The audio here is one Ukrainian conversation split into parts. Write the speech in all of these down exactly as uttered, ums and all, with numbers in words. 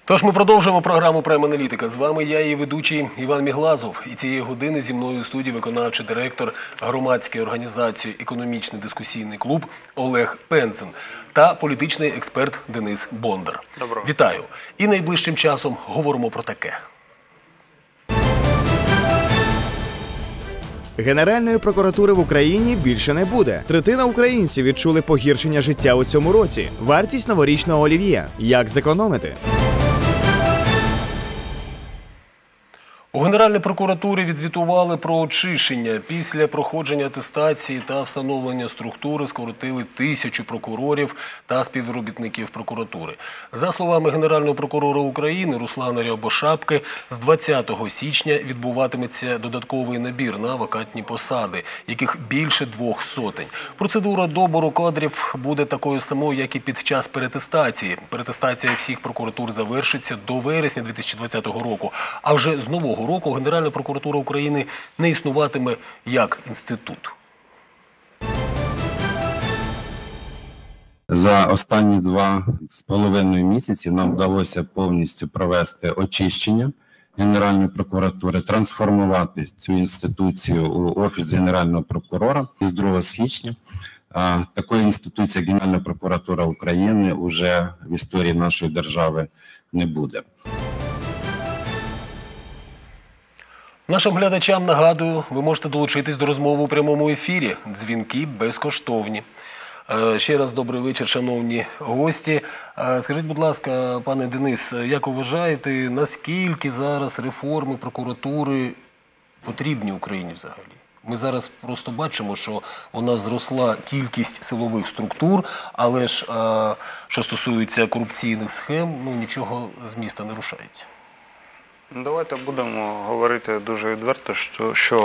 Тож ми продовжуємо програму «Прайм-аналітика». З вами я, її ведучий Іван Міглазов. І цієї години зі мною у студії виконавчий директор громадської організації «Економічний дискусійний клуб» Олег Пензен та політичний експерт Денис Бондар. Доброго. Вітаю. І найближчим часом говоримо про таке. Генеральної прокуратури в Україні більше не буде. Третина українців відчули погіршення життя у цьому році. Вартість новорічного олів'є. Як зекономити? У Генеральній прокуратурі відзвітували про очищення. Після проходження атестації та встановлення структури скоротили тисячу прокурорів та співробітників прокуратури. За словами Генерального прокурора України Руслана Рябошапки, з двадцятого січня відбуватиметься додатковий набір на вакантні посади, яких більше двох сотень. Процедура добору кадрів буде такою самою, як і під час переатестації. Переатестація всіх прокуратур завершиться до вересня дві тисячі двадцятого року, а вже з нового року Генеральна прокуратура України не існуватиме як інститут. За останні два з половиною місяці нам вдалося повністю провести очищення Генеральної прокуратури, трансформувати цю інституцію у Офіс Генерального прокурора з другого січня. Такої інституції, як Генеральна прокуратура України, вже в історії нашої держави не буде. Нашим глядачам нагадую, ви можете долучитись до розмови у прямому ефірі. Дзвінки безкоштовні. Ще раз добрий вечір, шановні гості. Скажіть, будь ласка, пане Денис, як ви вважаєте, наскільки зараз реформи прокуратури потрібні Україні взагалі? Ми зараз просто бачимо, що у нас зросла кількість силових структур, але ж, що стосується корупційних схем, ну, нічого з міста не рушається. Давайте будемо говорити дуже відверто, що, що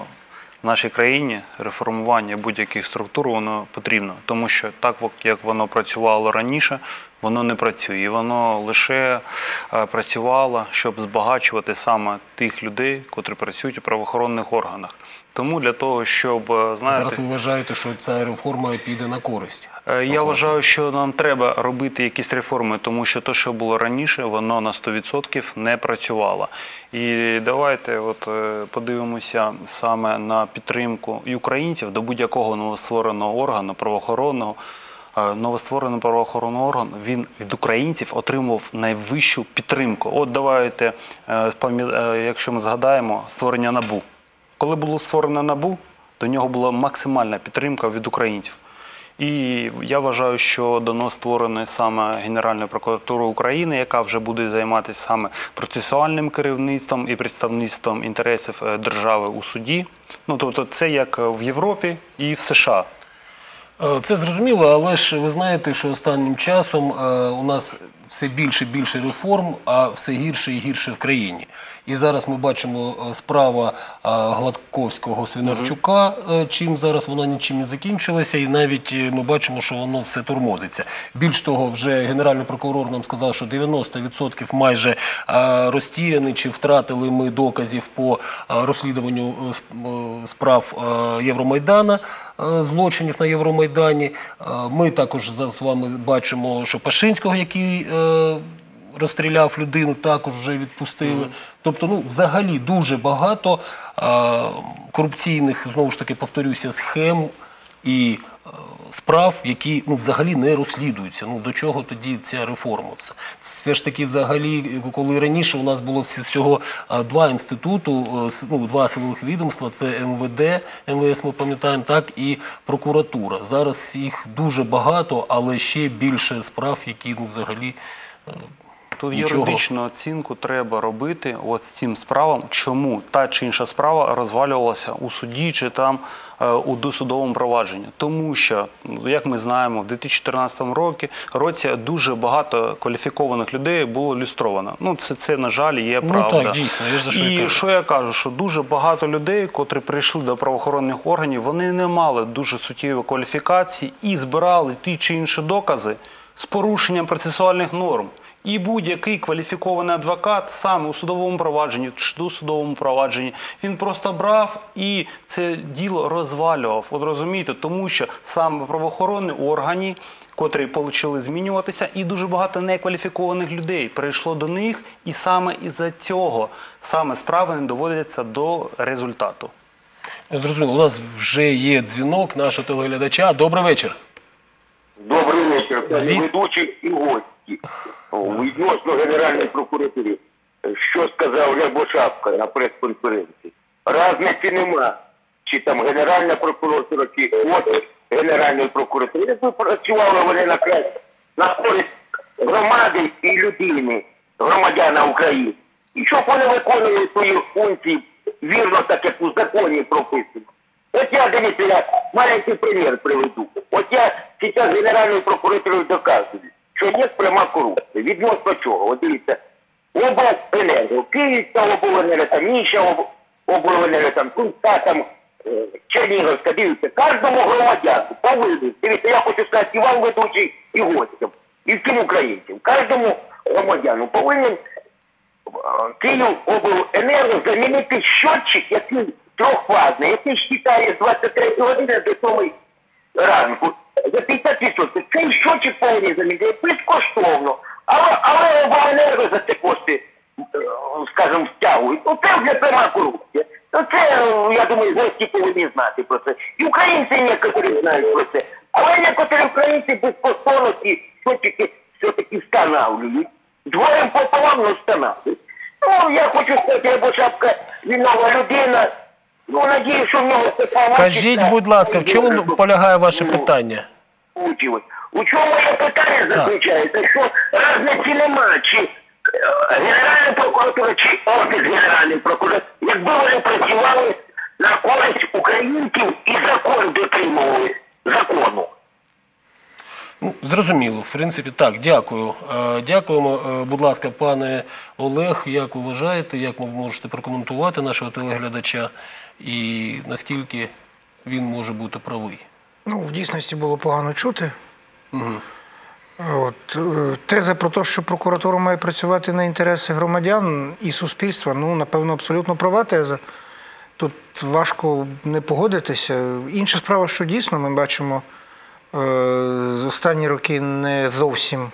в нашій країні реформування будь-яких структур воно потрібно. Тому що так, як воно працювало раніше, воно не працює. І воно лише працювало, щоб збагачувати саме тих людей, котрі працюють у правоохоронних органах. Тому для того, щоб, знаєте... Зараз ви вважаєте, що ця реформа піде на користь? Я вважаю, що нам треба робити якісь реформи, тому що те, що було раніше, воно на сто відсотків не працювало. І давайте от подивимося саме на підтримку і українців до будь-якого новоствореного органу, правоохоронного. Новостворений правоохоронний орган, він від українців отримував найвищу підтримку. От давайте, якщо ми згадаємо, створення НАБУ. Коли було створено НАБУ, до нього була максимальна підтримка від українців. І я вважаю, що давно створена саме Генеральна прокуратура України, яка вже буде займатися саме процесуальним керівництвом і представництвом інтересів держави у суді. Ну, тобто це як в Європі і в США. Це зрозуміло, але ж ви знаєте, що останнім часом у нас все більше і більше реформ, а все гірше і гірше в країні. І зараз ми бачимо справа Гладковського, Свинарчука, чим зараз вона нічим не закінчилася, і навіть ми бачимо, що воно все тормозиться. Більш того, вже Генеральний прокурор нам сказав, що дев'яносто відсотків майже розтіряні, чи втратили ми доказів по розслідуванню справ Євромайдана, злочинів на Євромайдані. Ми також з вами бачимо, що Пашинського, який розстріляв людину, також вже відпустили. Mm. Тобто, ну, взагалі дуже багато а, корупційних, знову ж таки, повторюся, схем і а, справ, які, ну, взагалі не розслідуються. Ну, до чого тоді ця реформа? Все, все ж таки, взагалі, коли раніше у нас було всього а, два інституту, ну, два силових відомства, це Ем Ве Де, Ем Ве Ес ми пам'ятаємо, так, і прокуратура. Зараз їх дуже багато, але ще більше справ, які, ну, взагалі... Тут юридичну оцінку треба робити от з цим справам, чому та чи інша справа розвалювалася у суді чи там е, у досудовому провадженні. Тому що, як ми знаємо, в дві тисячі чотирнадцятому році дуже багато кваліфікованих людей було люстровано. Ну, це, це на жаль, є правда. Ну так, дійсно, я ж за що І кажу. що я кажу, що дуже багато людей, котрі прийшли до правоохоронних органів, вони не мали дуже суттєвої кваліфікації і збирали ті чи інші докази з порушенням процесуальних норм. І будь-який кваліфікований адвокат саме у судовому провадженні чи досудовому провадженні, він просто брав і це діло розвалював. От розумієте, тому що саме правоохоронні органи, котрі почали змінюватися, і дуже багато некваліфікованих людей прийшло до них, і саме із-за цього саме справи не доводяться до результату. Зрозуміло, у нас вже є дзвінок нашого телеглядача. Добрий вечір. Добрий вечір, Звід... ведучі і гості. Відносно Генеральної прокуратури. Що сказав Рябошапка на прес-конференції? Разниці нема. Чи там Генеральна прокуратура, чи офіс Генеральної прокуратури. Якби працювали вони на краще, на користь громади і людини, громадяна України. І щоб вони виконували свої функції вірно, так як у законі прописано. От я, дивіться, я маленький примір приведу. От я зараз Генеральною прокуратурою доказую, що є пряма корупція. Відносно чого? От дивіться, обленерго, Київська обленерго, там інша обленерго, там Кунська, там Чернігівська, дивіться, кожному громадяну повинен, дивіться, я хочу сказати і вам, ведучий, і гостям, і всім українцям, кожному громадяну повинен Київобленерго замінити щотчик, який трьохфазний, який считає з двадцять третьої години до сьомої ранку за п'ятдесят відсотків. Цей щотчик повинен замінити безкоштовно. Але, але обленерго за це кошти, скажімо, стягують. Ну це вже пряма корупція. Ну це, я думаю, гості повинні знати про це. І українці некоторі знають про це. Але некоторі українці безкоштовно ці щотчики все-таки встановлюють. Двором пополам не встановлюють. Ну, я хочу сказати, Рябошапка винова людина. Ну, надію, що в нього це получиться. Скажіть, будь ласка, в чому полягає ваше питання? У чому моє питання заключається, що разниці нема, чи Генеральна прокуратура, чи Офіс Генеральної прокуратури, якби вони працювали на користь українців і закон дотримували закону. Ну, зрозуміло, в принципі, так, дякую. Е, Дякуємо, е, будь ласка, пане Олег, як ви вважаєте, як ви можете прокоментувати нашого телеглядача і наскільки він може бути правий? Ну, в дійсності було погано чути. Угу. От, теза про те, що прокуратура має працювати на інтереси громадян і суспільства, ну, напевно, абсолютно права теза. Тут важко не погодитися. Інша справа, що дійсно ми бачимо, з останні роки не зовсім,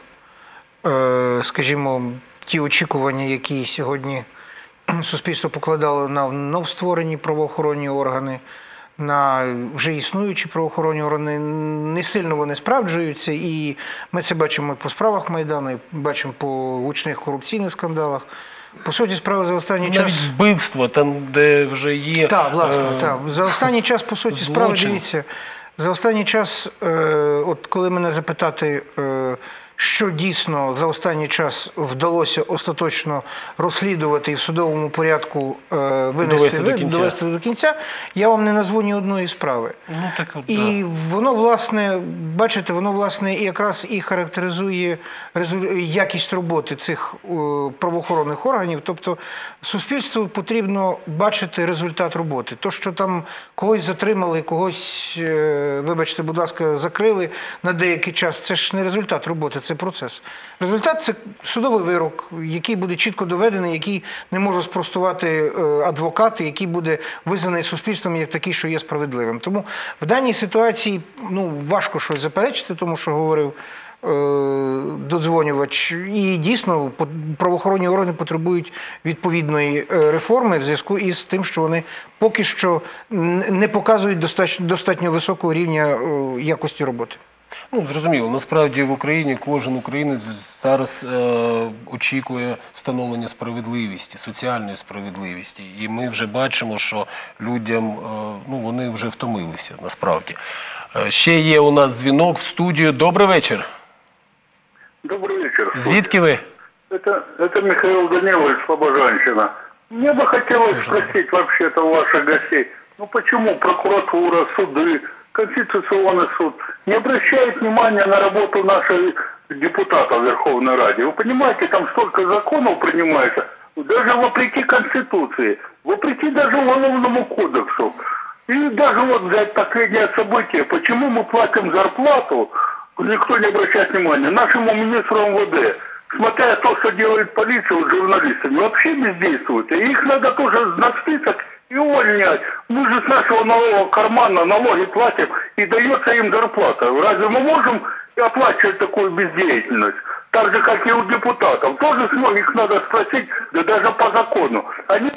скажімо, ті очікування, які сьогодні суспільство покладало на новостворені правоохоронні органи, на вже існуючі правоохоронні органи, не сильно вони справджуються, і ми це бачимо і по справах Майдану, і бачимо по гучних корупційних скандалах. По суті, справа за останній навіть час... вбивства, там, де вже є... Так, власне, е... так. За останній час, по суті, справи, дивіться, за останній час, е, от коли мене запитати, е, що дійсно за останній час вдалося остаточно розслідувати і в судовому порядку е, винести, довести, до кінця. довести до кінця, я вам не назву ні одної справи. Ну, так от, і да. воно, власне, бачите, воно, власне, якраз і характеризує якість роботи цих е, правоохоронних органів. Тобто суспільству потрібно бачити результат роботи. То, що там когось затримали, когось, е, вибачте, будь ласка, закрили на деякий час, це ж не результат роботи, це процес. Результат – це судовий вирок, який буде чітко доведений, який не може спростувати адвокат, який буде визнаний суспільством як такий, що є справедливим. Тому в даній ситуації, ну, важко щось заперечити, тому що говорив е, додзвонювач. І дійсно правоохоронні органи потребують відповідної реформи в зв'язку із тим, що вони поки що не показують достатньо, достатньо високого рівня якості роботи. Ну, зрозуміло, насправді в Україні кожен українець зараз е, очікує встановлення справедливості, соціальної справедливості. І ми вже бачимо, що людям, е, ну, вони вже втомилися, насправді. Е, ще є у нас дзвінок в студію. Добрий вечір. Добрый вечер. Звідки ви? Это, это Михаил Данилович, Слобожанщина. Мне бы хотелось Тоже спросить добрый. вообще-то у ваших гостей, ну почему прокуратура, суды, Конституционный суд не обращает внимания на работу наших депутатов в Верховной Раде? Вы понимаете, там столько законов принимается, даже вопреки Конституции, вопреки даже Уголовному кодексу. И даже вот взять последнее событие, почему мы платим зарплату, никто не обращает внимания, нашему министру эм вэ дэ, смотря то, что делает полиция с журналистами, вообще бездействует. И их надо тоже на список и увольнять. Мы же с нашего налогового кармана налоги платим, и дается им зарплата. Разве мы можем и оплачивать такую бездеятельность. Так же, как и у депутатов. Тоже с многих надо спросить, да даже по закону. Они...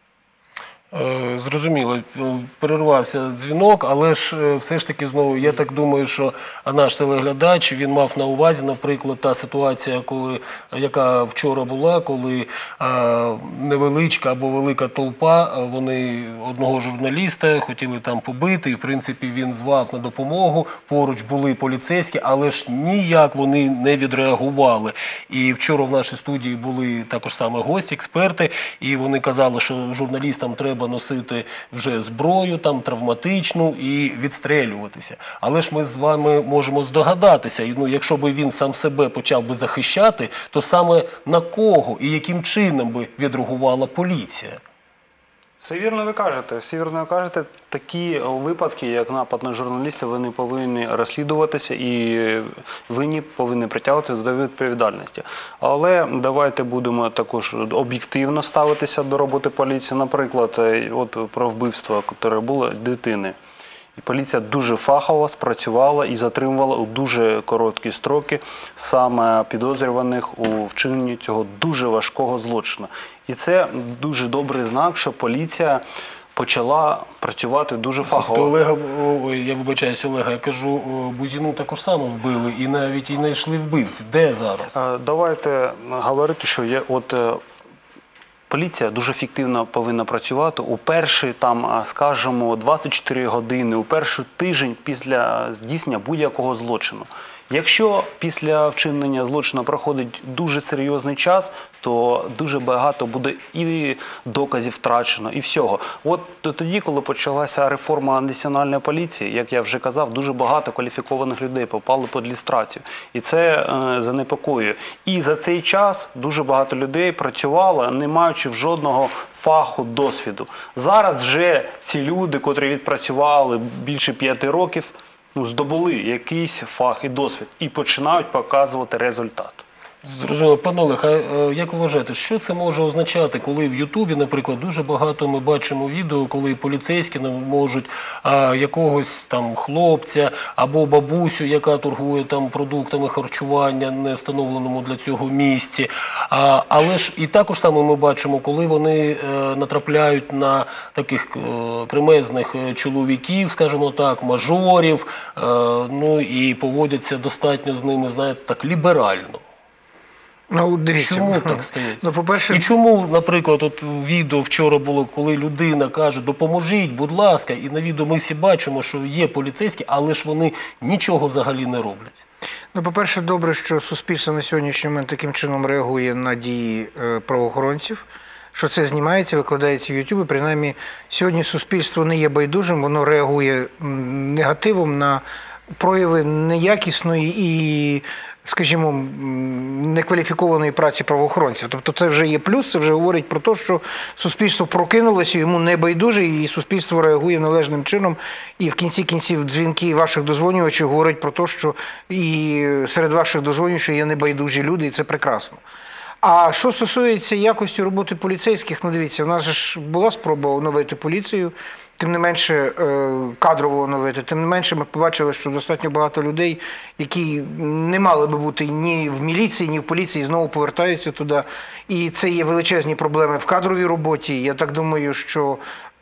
Е, Зрозуміло, перервався дзвінок, але ж е, все ж таки знову, я так думаю, що наш телеглядач, він мав на увазі, наприклад, та ситуація, коли, яка вчора була, коли е, невеличка або велика толпа, е, вони одного журналіста хотіли там побити, і в принципі він звав на допомогу, поруч були поліцейські, але ж ніяк вони не відреагували. І вчора в нашій студії були також саме гості, експерти, і вони казали, що журналістам треба носити вже зброю, там, травматичну і відстрелюватися. Але ж ми з вами можемо здогадатися, і, ну, якщо б він сам себе почав би захищати, то саме на кого і яким чином би відреагувала поліція? Все вірно ви кажете. Все вірно ви кажете. Такі випадки, як напад на журналістів, вони повинні розслідуватися і винні повинні притягувати до відповідальності. Але давайте будемо також об'єктивно ставитися до роботи поліції. Наприклад, от про вбивство, яке було дитини. І поліція дуже фахово спрацювала і затримувала у дуже короткі строки саме підозрюваних у вчиненні цього дуже важкого злочину. І це дуже добрий знак, що поліція почала працювати дуже фахово. Олега, ой, я вибачаюсь, Олега, я кажу, Бузину також само вбили і навіть і знайшли вбивці. Де зараз? Давайте говорити, що є от поліція дуже ефективно повинна працювати у перші, там, скажімо, двадцять чотири години, у перший тиждень після здійснення будь-якого злочину. Якщо після вчинення злочину проходить дуже серйозний час, то дуже багато буде і доказів втрачено, і всього. От тоді, коли почалася реформа національної поліції, як я вже казав, дуже багато кваліфікованих людей попали під люстрацію. І це е, занепокоює. І за цей час дуже багато людей працювало, не маючи жодного фаху, досвіду. Зараз вже ці люди, котрі відпрацювали більше п'яти років, ну, здобули якийсь фах і досвід і починають показувати результат. Зрозуміло. Пане Олег, а як ви вважаєте, що це може означати, коли в Ютубі, наприклад, дуже багато ми бачимо відео, коли поліцейські можуть а, якогось там хлопця або бабусю, яка торгує там продуктами харчування, не встановленому для цього місці. А, але ж і також саме ми бачимо, коли вони е, натрапляють на таких е, кремезних чоловіків, скажімо так, мажорів, е, ну і поводяться достатньо з ними, знаєте, так ліберально. Ну, дивіться. Чому так стається? Ну, по-перше... І чому, наприклад, от відео вчора було, коли людина каже, допоможіть, будь ласка, і на відео ми всі бачимо, що є поліцейські, але ж вони нічого взагалі не роблять. Ну, по-перше, добре, що суспільство на сьогоднішній момент таким чином реагує на дії е, правоохоронців, що це знімається, викладається в Ютубі. Принаймні, сьогодні суспільство не є байдужим, воно реагує негативом на прояви неякісної і, скажімо, некваліфікованої праці правоохоронців. Тобто це вже є плюс, це вже говорить про те, що суспільство прокинулося, йому не байдуже, і суспільство реагує належним чином. І в кінці кінців дзвінки ваших дозвонювачів говорять про те, що і серед ваших дозвонювачів є небайдужі люди, і це прекрасно. А що стосується якості роботи поліцейських, ну дивіться, у нас ж була спроба оновити поліцію, тим не менше кадрово оновити, тим не менше ми побачили, що достатньо багато людей, які не мали би бути ні в міліції, ні в поліції, знову повертаються туди. І це є величезні проблеми в кадровій роботі. Я так думаю, що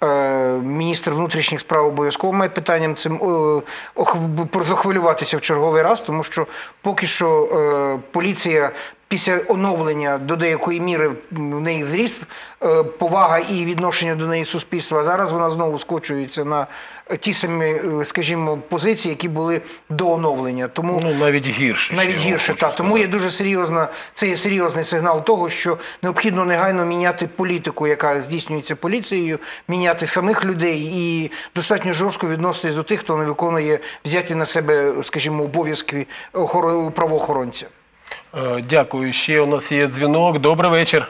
міністр внутрішніх справ обов'язково має питанням цим захвилюватися в черговий раз, тому що поки що поліція після оновлення до деякої міри в неї зріс повага і відношення до неї суспільства, а зараз вона знову скочується на ті самі, скажімо, позиції, які були до оновлення. Тому ну, навіть гірше. Навіть гірше, так. Тому є дуже серйозна, це є серйозний сигнал того, що необхідно негайно міняти політику, яка здійснюється поліцією, міняти самих людей і достатньо жорстко відноситись до тих, хто не виконує взяті на себе, скажімо, обов'язки правоохоронця. Дякую. Ще у нас є дзвінок. Добрий вечір.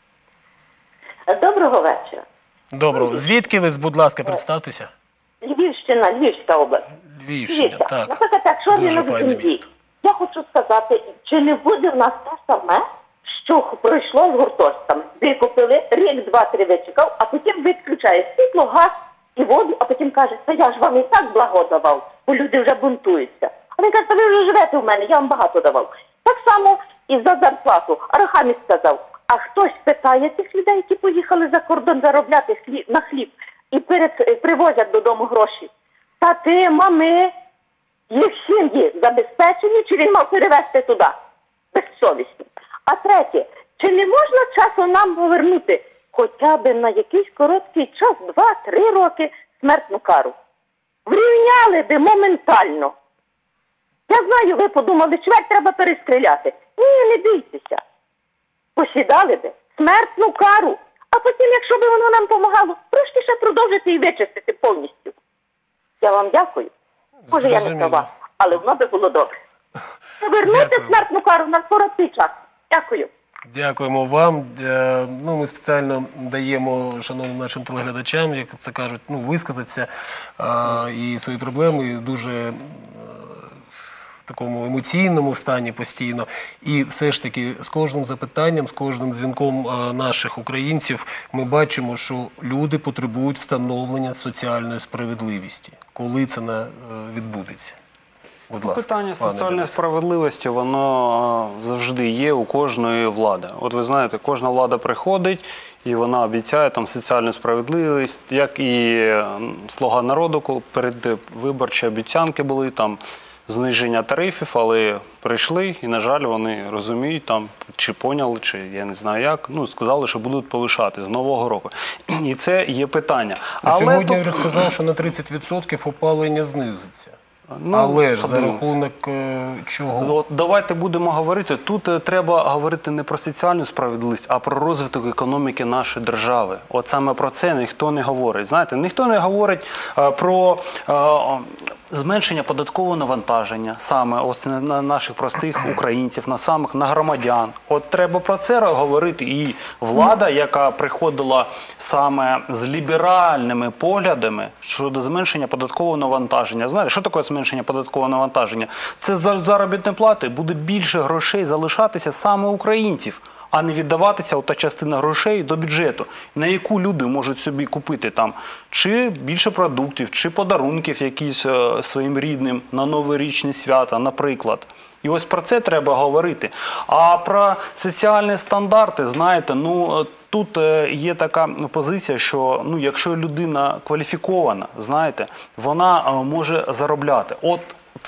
Доброго вечора. Доброго. Звідки ви, будь ласка, представтеся? Львівщина, Львівська область. Львівщина, Львівська. так. Наприклад, якщо дуже він файне в місто. Я хочу сказати, чи не буде в нас те саме, що пройшло з гуртожитками. Викупили, рік, два, три вичекав, а потім відключає світло, газ і воду, а потім каже, та я ж вам і так благо давав, бо люди вже бунтуються. А він каже, та ви вже живете в мене, я вам багато давав. Так само і за зарплату. Арахамі сказав, а хтось питає тих людей, які поїхали за кордон заробляти хліб, на хліб і перед, привозять додому гроші. Тати, мами, їх сім'ї забезпечені, чи він мав перевезти туди? Безсовісно. А третє, чи не можна часом нам повернути хоча б на якийсь короткий час, два-три роки, смертну кару? Врівняли би моментально. Я знаю, ви подумали, чверть треба перестріляти. Ні, не бійтеся. Посідали би смертну кару, а потім, якщо б воно нам допомагало, трошки ще продовжити і вичистити повністю. Я вам дякую. Може, я не права, але воно би було добре. Повернути смертну кару на короткий час. Дякую. Дякуємо вам. Е, Ну, ми спеціально даємо шановним нашим телеглядачам, як це кажуть, ну, висказатися е, і свої проблеми, і дуже е, в такому емоційному стані постійно. І все ж таки з кожним запитанням, з кожним дзвінком е, наших українців ми бачимо, що люди потребують встановлення соціальної справедливості. Коли це на, е, відбудеться? Будь ласка, питання пане соціальної Денисе. справедливості, воно завжди є у кожної влади. От ви знаєте, кожна влада приходить і вона обіцяє там соціальну справедливість, як і «Слуга народу», коли перед виборчі обіцянки були, там зниження тарифів, але прийшли і, на жаль, вони розуміють, там, чи поняли, чи я не знаю як, ну, сказали, що будуть повишати з нового року. І це є питання. Але сьогодні тут... уряд сказав, що на тридцять відсотків опалення знизиться. Ну, але ж за подивимось. рахунок е, чого? Ну, от давайте будемо говорити. Тут е, треба говорити не про соціальну справедливість, а про розвиток економіки нашої держави. От саме про це ніхто не говорить. Знаєте, ніхто не говорить е, про е, зменшення податкового навантаження саме от на, на наших простих українців, на самих на громадян. От треба про це говорити. І влада, яка приходила саме з ліберальними поглядами щодо зменшення податкового навантаження. Знаєте, що таке зменшення податкового навантаження? Це за заробітні плати буде більше грошей залишатися саме українців, а не віддаватися ота частина грошей до бюджету, на яку люди можуть собі купити там чи більше продуктів, чи подарунків якісь е, своїм рідним на новорічні свята, наприклад. І ось про це треба говорити. А про соціальні стандарти, знаєте, ну тут є така позиція, що ну, якщо людина кваліфікована, знаєте, вона може заробляти. От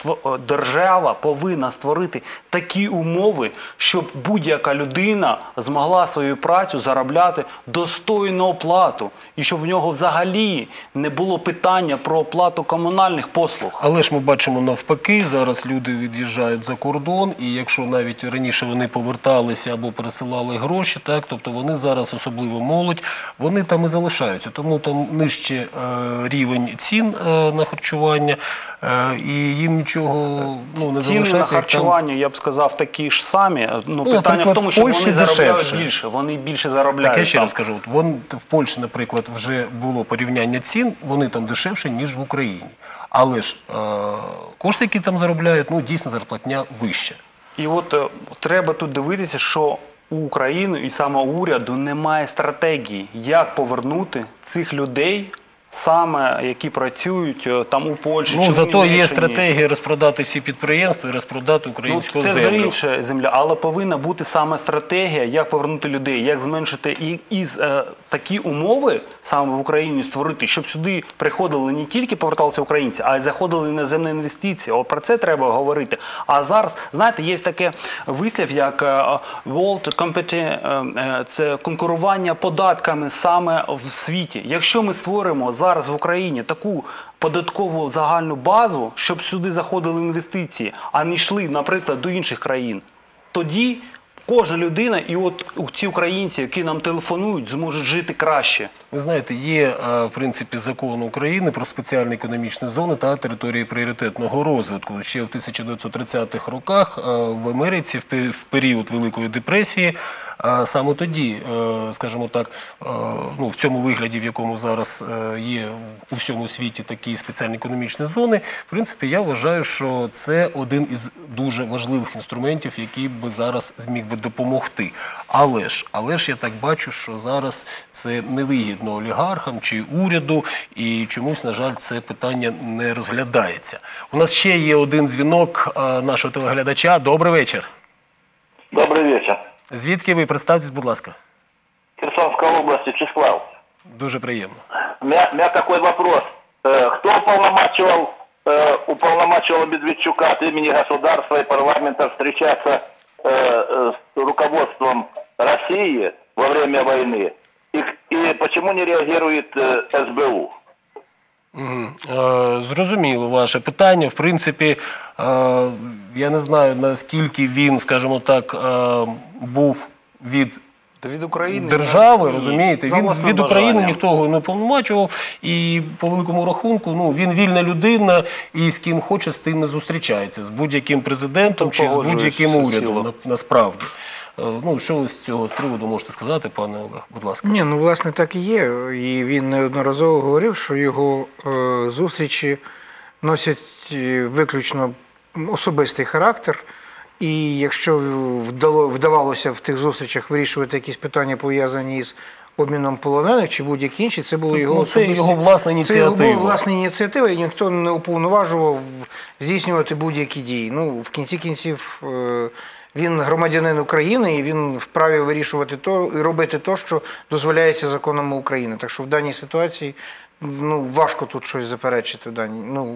держава повинна створити такі умови, щоб будь-яка людина змогла свою працю заробляти достойну оплату. І щоб в нього взагалі не було питання про оплату комунальних послуг. Але ж ми бачимо навпаки, зараз люди від'їжджають за кордон, і якщо навіть раніше вони поверталися або пересилали гроші, так, тобто вони зараз, особливо молодь, вони там і залишаються. Тому там нижче е, рівень цін е, на харчування, е, і їм нічого ну, не залишається. Ціни на харчування, я б сказав, такі ж самі. Ну, ну, питання в тому, що Польщі вони заробляють дешевше. більше. Вони більше заробляють. Так я ще там. раз кажу, от вон, в Польщі, наприклад, вже було порівняння цін, вони там дешевше, ніж в Україні. Але ж е, кошти, які там заробляють, ну дійсно зарплатня вища. І от е, треба тут дивитися, що у України і саме у уряду немає стратегії, як повернути цих людей, саме які працюють е, там у Польщі Ну, чи в зато є Німеччині. стратегія розпродати всі підприємства і розпродати українську Ну, це землю. інша земля, але повинна бути саме стратегія, як повернути людей, як зменшити і, і е, такі умови саме в Україні створити, щоб сюди приходили не тільки поверталися українці, а й заходили іноземні інвестиції. От про це треба говорити. А зараз, знаєте, є таке вислів, як е, World Competition, е, це конкурування податками саме в світі. Якщо ми створимо зараз в Україні таку податкову загальну базу, щоб сюди заходили інвестиції, а не йшли, наприклад, до інших країн, тоді кожна людина, і от ці українці, які нам телефонують, зможуть жити краще. Ви знаєте, є, в принципі, закон України про спеціальні економічні зони та території пріоритетного розвитку. Ще в тисяча дев'ятсот тридцятих роках в Америці, в період Великої депресії, саме тоді, скажімо так, ну, в цьому вигляді, в якому зараз є у всьому світі такі спеціальні економічні зони, в принципі, я вважаю, що це один із дуже важливих інструментів, який би зараз зміг би би допомогти. Але ж, але ж я так бачу, що зараз це невигідно олігархам чи уряду, і чомусь, на жаль, це питання не розглядається. У нас ще є один дзвінок е, нашого телеглядача. Добрий вечір. Добрый вечер. Звідки ви? Представтесь, будь ласка. Херсонской области, Числав. Дуже приємно. У меня, у меня такой вопрос. Э, Кто уполномачивал, э, уполномачивал Медведчука от имени государства и парламента встречаться э, э, с руководством России во время войны? И, и почему не реагирует э, эс бэ у? Мгм. Е, Зрозуміло ваше питання. В принципі, е, я не знаю, наскільки він, скажімо так, е, був від Та від України держави, ні. розумієте? За Він власним від України бажанням. ніхто його не повномачував, і по великому рахунку, ну, він вільна людина, і з ким хоче, з тим і зустрічається, з будь-яким президентом Тут чи з погоджуюсь будь-яким всеціло. урядом, на- насправді. Е, Ну, що ви з цього з приводу можете сказати, пане Олег, будь ласка? Ні, ну власне так і є. І він неодноразово говорив, що його е, зустрічі носять е, виключно особистий характер. І якщо вдало, вдавалося в тих зустрічах вирішувати якісь питання, пов'язані з обміном полонених чи будь-які інші, це було його Ну, це особисті- його власна Це його ініціатива. була власна ініціатива, і ніхто не уповноважував здійснювати будь-які дії. Ну, в кінці кінців, е, він громадянин України, і він вправі вирішувати то і робити то, що дозволяється законами України. Так що в даній ситуації, ну, важко тут щось заперечити. в даній. Ну,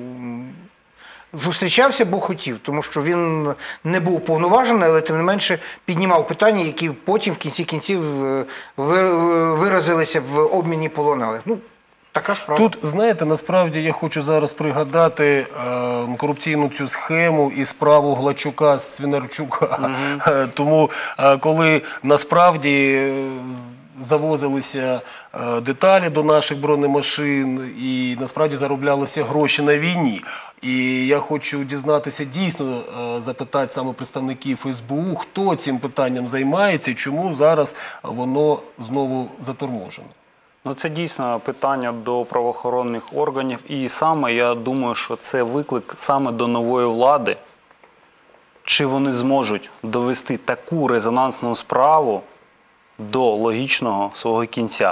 зустрічався, бо хотів, тому що він не був повноважений, але тим не менше піднімав питання, які потім в кінці кінців е, ви- виразилися в обміні полонених. Ну, така справа. Тут, знаєте, насправді я хочу зараз пригадати е, корупційну цю схему і справу Глачука з Свинарчука. Е, Тому, е, коли насправді е, з- завозилися е, деталі до наших бронемашин і насправді зароблялися гроші на війні. І я хочу дізнатися дійсно, е, запитати саме представників ес бе у, хто цим питанням займається і чому зараз воно знову заторможено. Ну, це дійсно питання до правоохоронних органів. І саме, я думаю, що це виклик саме до нової влади. Чи вони зможуть довести таку резонансну справу до логічного свого кінця.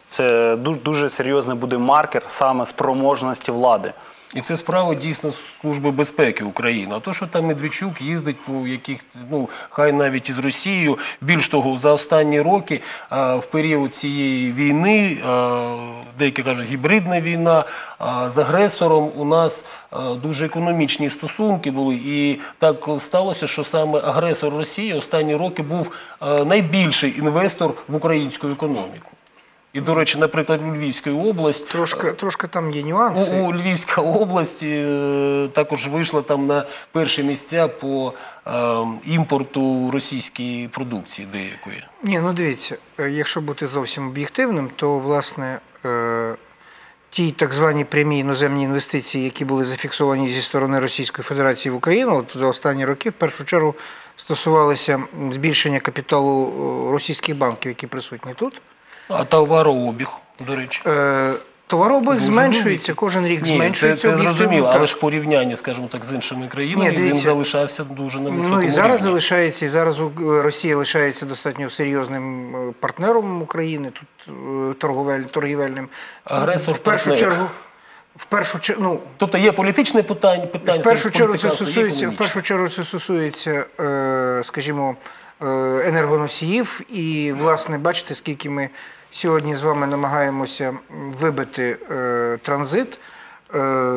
Це дуже, дуже серйозний буде маркер саме спроможності влади. І це справа дійсно Служби безпеки України. А то, що там Медведчук їздить по яких, ну, хай навіть із Росією, більш того, за останні роки, а, в період цієї війни, а, деякі кажуть, гібридна війна, а, з агресором у нас а, дуже економічні стосунки були. І так сталося, що саме агресор Росії останні роки був а, найбільший інвестор в українську економіку. І, до речі, наприклад, Львівська область... Трошки, трошки там є нюанси. У, у Львівська область е, також вийшла там на перші місця по е, імпорту російської продукції деякої. Ні, ну дивіться, е, якщо бути зовсім об'єктивним, то, власне, е, ті так звані прямі іноземні інвестиції, які були зафіксовані зі сторони Російської Федерації в Україну от за останні роки, в першу чергу стосувалися збільшення капіталу е, російських банків, які присутні тут. А товарообіг, до речі. Е, Товарообіг Дуже зменшується, великий. кожен рік Ні, зменшується. це, це об'єктивно, зрозуміло, так. але ж порівняння, скажімо так, з іншими країнами, Ні, він дивіться, залишався дуже на високому Ну і зараз рівні. залишається, і зараз у- Росія лишається достатньо серйозним е, партнером України, тут е, торговель, торгівельним. Агресор в першу партнер. чергу. В першу чергу, ну, Тобто є політичне питання, питання в першу скажімо, чергу це політиканства, є стосується, в економічне. першу чергу це стосується, е, скажімо, е, енергоносіїв. І, власне, бачите, скільки ми сьогодні з вами намагаємося вибити е, транзит е,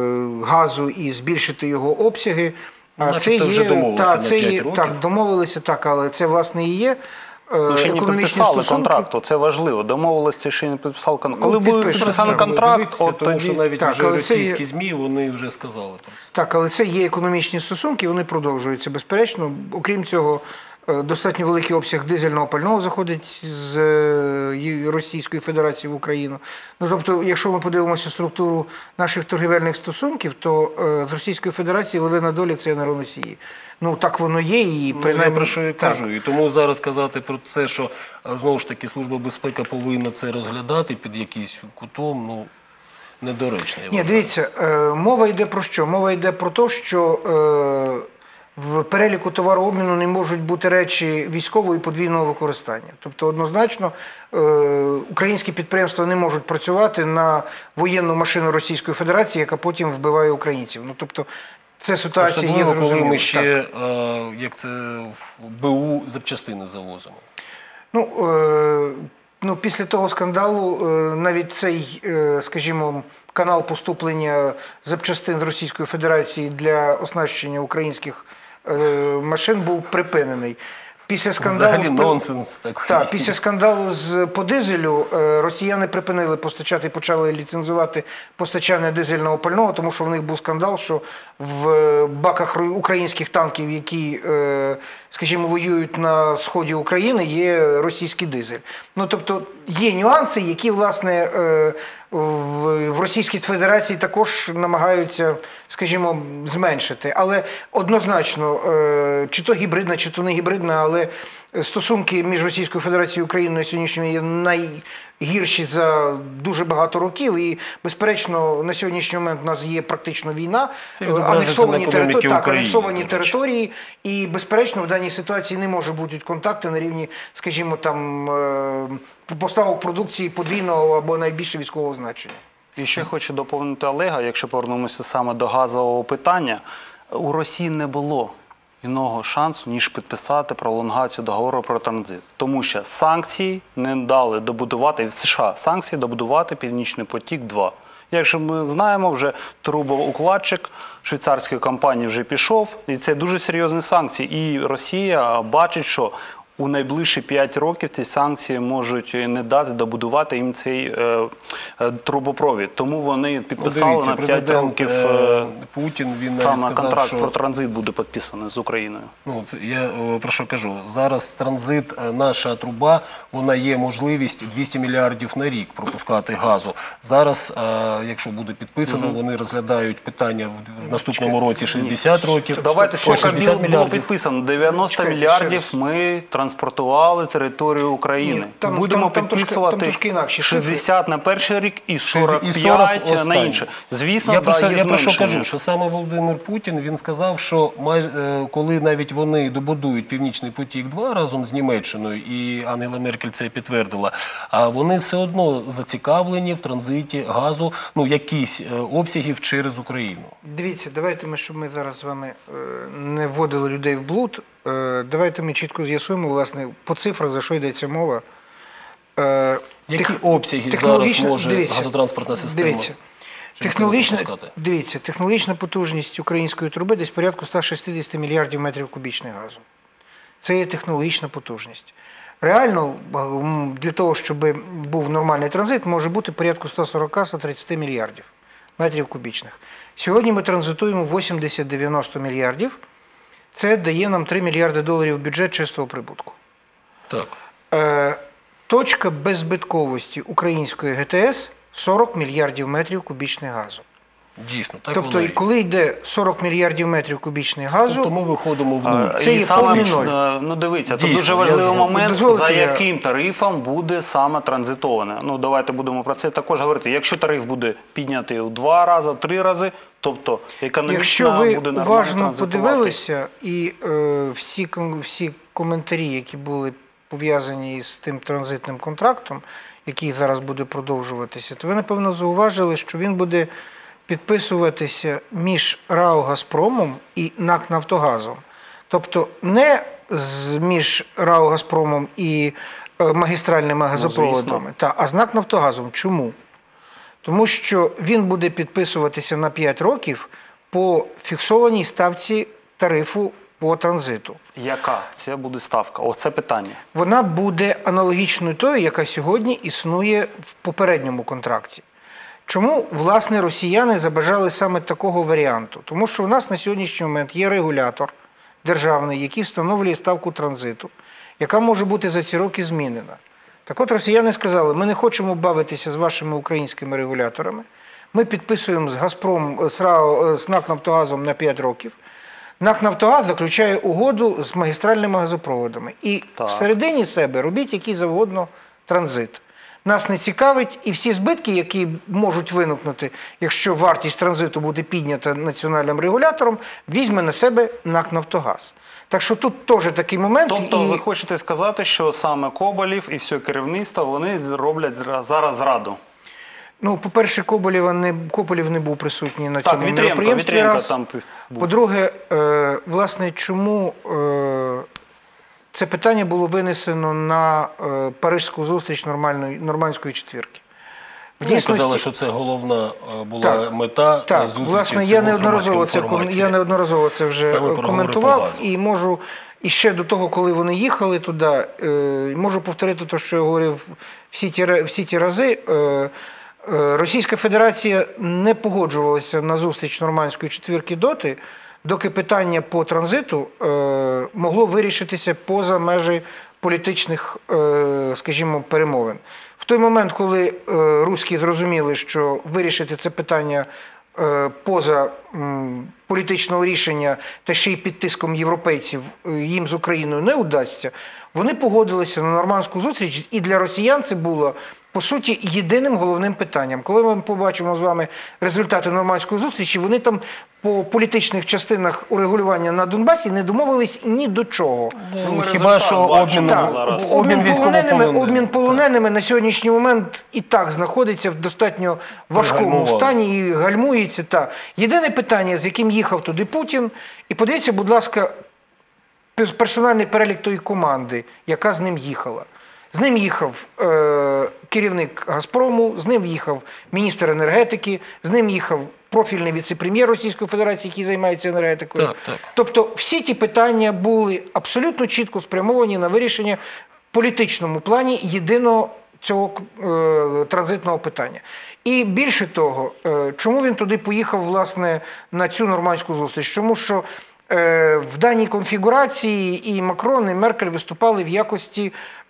газу і збільшити його обсяги. А це Начебто є, вже домовилися та, на це п'ять є, років. так, домовилися, так, але це, власне, і є. Ну, ще не економічні підписали стосунки. контракту, це важливо. Домовилися, ще не підписали контракт. Коли Ну, буде підпишуть, підписаний так, контракт, Дивіться, от тому що тоді... навіть Так, вже але це є- російські ЗМІ, вони вже сказали про це. Так, але це є економічні стосунки, вони продовжуються, безперечно. Окрім цього, е, достатньо великий обсяг дизельного пального заходить з е, Ї- Російської Федерації в Україну. Ну, тобто, якщо ми подивимося структуру наших торгівельних стосунків, то е, з Російської Федерації левина долі – це енергоносії. Ну, так воно є і Ну, принаймні... я про що я так. кажу. І тому зараз казати про це, що е, знову ж таки Служба безпеки повинна це розглядати під якийсь кутом, ну, недоречно. я Ні, вважаю. дивіться, е, мова йде про що? Мова йде про те, що в переліку товарообміну не можуть бути речі військового і подвійного використання. Тобто однозначно українські підприємства не можуть працювати на воєнну машину Російської Федерації, яка потім вбиває українців. Ну, тобто це ситуація є зрозумілою. Коли ми ще, як це, в БУ запчастини завозимо. Ну, ну, після того скандалу навіть цей, скажімо, канал поступлення запчастин з Російської Федерації для оснащення українських машин був припинений. Після скандалу, Взагалі нонсенс такий. Так, після скандалу з, по дизелю росіяни припинили постачати і почали ліцензувати постачання дизельного пального, тому що в них був скандал, що в баках українських танків, які, скажімо, воюють на сході України, є російський дизель. Ну, тобто є нюанси, які, власне, в Російській Федерації також намагаються, скажімо, зменшити. Але однозначно, чи то гібридна, чи то не гібридна, але стосунки між Російською Федерацією і Україною на сьогоднішній день є найгірші за дуже багато років. І, безперечно, на сьогоднішній момент у нас є практично війна, анексовані, території, так, анексовані території. І, безперечно, в даній ситуації не може бути контакти на рівні, скажімо, там, поставок продукції подвійного або найбільше військового значення. І ще хочу доповнити Олега, якщо повернемося саме до газового питання. У Росії не було іного шансу, ніж підписати пролонгацію договору про транзит. Тому що санкції не дали добудувати, в США санкції добудувати Північний потік-два. Якщо ми знаємо, вже трубоукладчик швейцарської компанії вже пішов, і це дуже серйозні санкції. І Росія бачить, що у найближчі п'ять років ці санкції можуть не дати добудувати їм цей е, е, трубопровід. Тому вони підписали Дивіться, на п'ять років е, Путін, він саме сказав, контракт що... про транзит буде підписаний з Україною. Ну, це, я е, про що кажу. Зараз транзит, е, наша труба, вона є можливість двісті мільярдів на рік пропускати газу. Зараз, е, якщо буде підписано, угу. вони розглядають питання в, в наступному році шістдесят років. Давайте, що було, було підписано. дев'яносто мільярдів ми транспортували територію України. Ні, там, будемо там, підписувати там трошки, там шістдесят на перший рік і сорок п'ять на інший. Звісно, я, да, просто, є я про що кажу, що саме Володимир Путін, він сказав, що майже, коли навіть вони добудують Північний потік-два разом з Німеччиною, і Ангела Меркель це підтвердила, а вони все одно зацікавлені в транзиті газу, ну, якісь обсягів через Україну. Дивіться, давайте ми, щоб ми зараз з вами не вводили людей в блуд, давайте ми чітко з'ясуємо, власне, по цифрах, за що йдеться мова. Які Тех... обсяги зараз може дивіться, газотранспортна система? Дивіться. Технологічна, дивіться, технологічна потужність української труби десь порядку ста шістдесят мільярдів метрів кубічних газу. Це є технологічна потужність. Реально, для того, щоб був нормальний транзит, може бути порядку ста сорока - ста тридцяти мільярдів метрів кубічних. Сьогодні ми транзитуємо вісімдесят - дев'яносто мільярдів. Це дає нам три мільярди доларів в бюджет чистого прибутку. Так. Е, точка беззбитковості української ГТС – сорок мільярдів метрів кубічних газу. Дійсно, так тобто, воно і коли йде сорок мільярдів метрів кубічних газу, тобто ми виходимо в нуль. Це є повний ноль. Ну, дивіться, Дійсно, тут дуже важливий момент, Дозвольте, за я... яким тарифом буде саме транзитоване. Ну, давайте будемо про це також говорити. Якщо тариф буде піднятий у два рази, в три рази, тобто економічно буде нормально транзитувати. Якщо ви уважно подивилися, і е, всі, всі коментарі, які були пов'язані з тим транзитним контрактом, який зараз буде продовжуватися, то ви, напевно, зауважили, що він буде підписуватися між РАО «Газпромом» і НАК «Нафтогазом». Тобто не між РАО «Газпромом» і магістральними газопроводами, ну, та, а з НАК «Нафтогазом». Чому? Тому що він буде підписуватися на п'ять років по фіксованій ставці тарифу по транзиту. Яка це буде ставка? Оце питання. Вона буде аналогічною тою, яка сьогодні існує в попередньому контракті. Чому, власне, росіяни забажали саме такого варіанту? Тому що в нас на сьогоднішній момент є регулятор державний, який встановлює ставку транзиту, яка може бути за ці роки змінена. Так от росіяни сказали, ми не хочемо бавитися з вашими українськими регуляторами, ми підписуємо з «Газпром», з, РАО, з НАК «Нафтогазом» на п'ять років. НАК «Нафтогаз» заключає угоду з магістральними газопроводами. І так, всередині себе робіть який завгодно транзит. нас не цікавить, і всі збитки, які можуть виникнути, якщо вартість транзиту буде піднята національним регулятором, візьме на себе НАК «Нафтогаз». Так що тут теж такий момент. Тобто і... ви хочете сказати, що саме Коболєв і все керівництво, вони роблять зараз зраду? Ну, по-перше, Коболєв не, Коболєв не був присутній на так, цьому Вітренко, мероприємстві. Вітренко там був. По-друге, е, власне, чому е, це питання було винесено на е, Паризьку зустріч нормальної, нормандської четвірки? В Ви дійсності... казали, що це головна е, була так, мета так, зустрічі власне, в я цьому неодноразово це, форматі. я неодноразово це вже Саме коментував і можу, і ще до того, коли вони їхали туди, е, можу повторити те, що я говорив всі ті, всі ті рази. Е, Російська Федерація не погоджувалася на зустріч нормандської четвірки доти, доки питання по транзиту е, могло вирішитися поза межі політичних, е, скажімо, перемовин. В той момент, коли е, руські зрозуміли, що вирішити це питання е, поза м, політичного рішення та ще й під тиском європейців е, їм з Україною не удасться, вони погодилися на нормандську зустріч, і для росіян це було, по суті, єдиним головним питанням. Коли ми побачимо з вами результати нормандської зустрічі, вони там по політичних частинах урегулювання на Донбасі не домовились ні до чого. Ну, хіба що обмін, так, обмін, обмін військовополоненими. Обмін полоненими на сьогоднішній момент і так знаходиться в достатньо важкому стані і гальмується. Та. Єдине питання, з яким їхав туди Путін, і подивіться, будь ласка, персональний перелік тої команди, яка з ним їхала. З ним їхав е, керівник «Газпрому», з ним їхав міністр енергетики, з ним їхав профільний віце-прем'єр Російської Федерації, який займається енергетикою. Так, так. Тобто всі ті питання були абсолютно чітко спрямовані на вирішення в політичному плані єдиного цього е, транзитного питання. І більше того, е, чому він туди поїхав, власне, на цю нормандську зустріч? Тому що е, в даній конфігурації і Макрон, і Меркель виступали в якості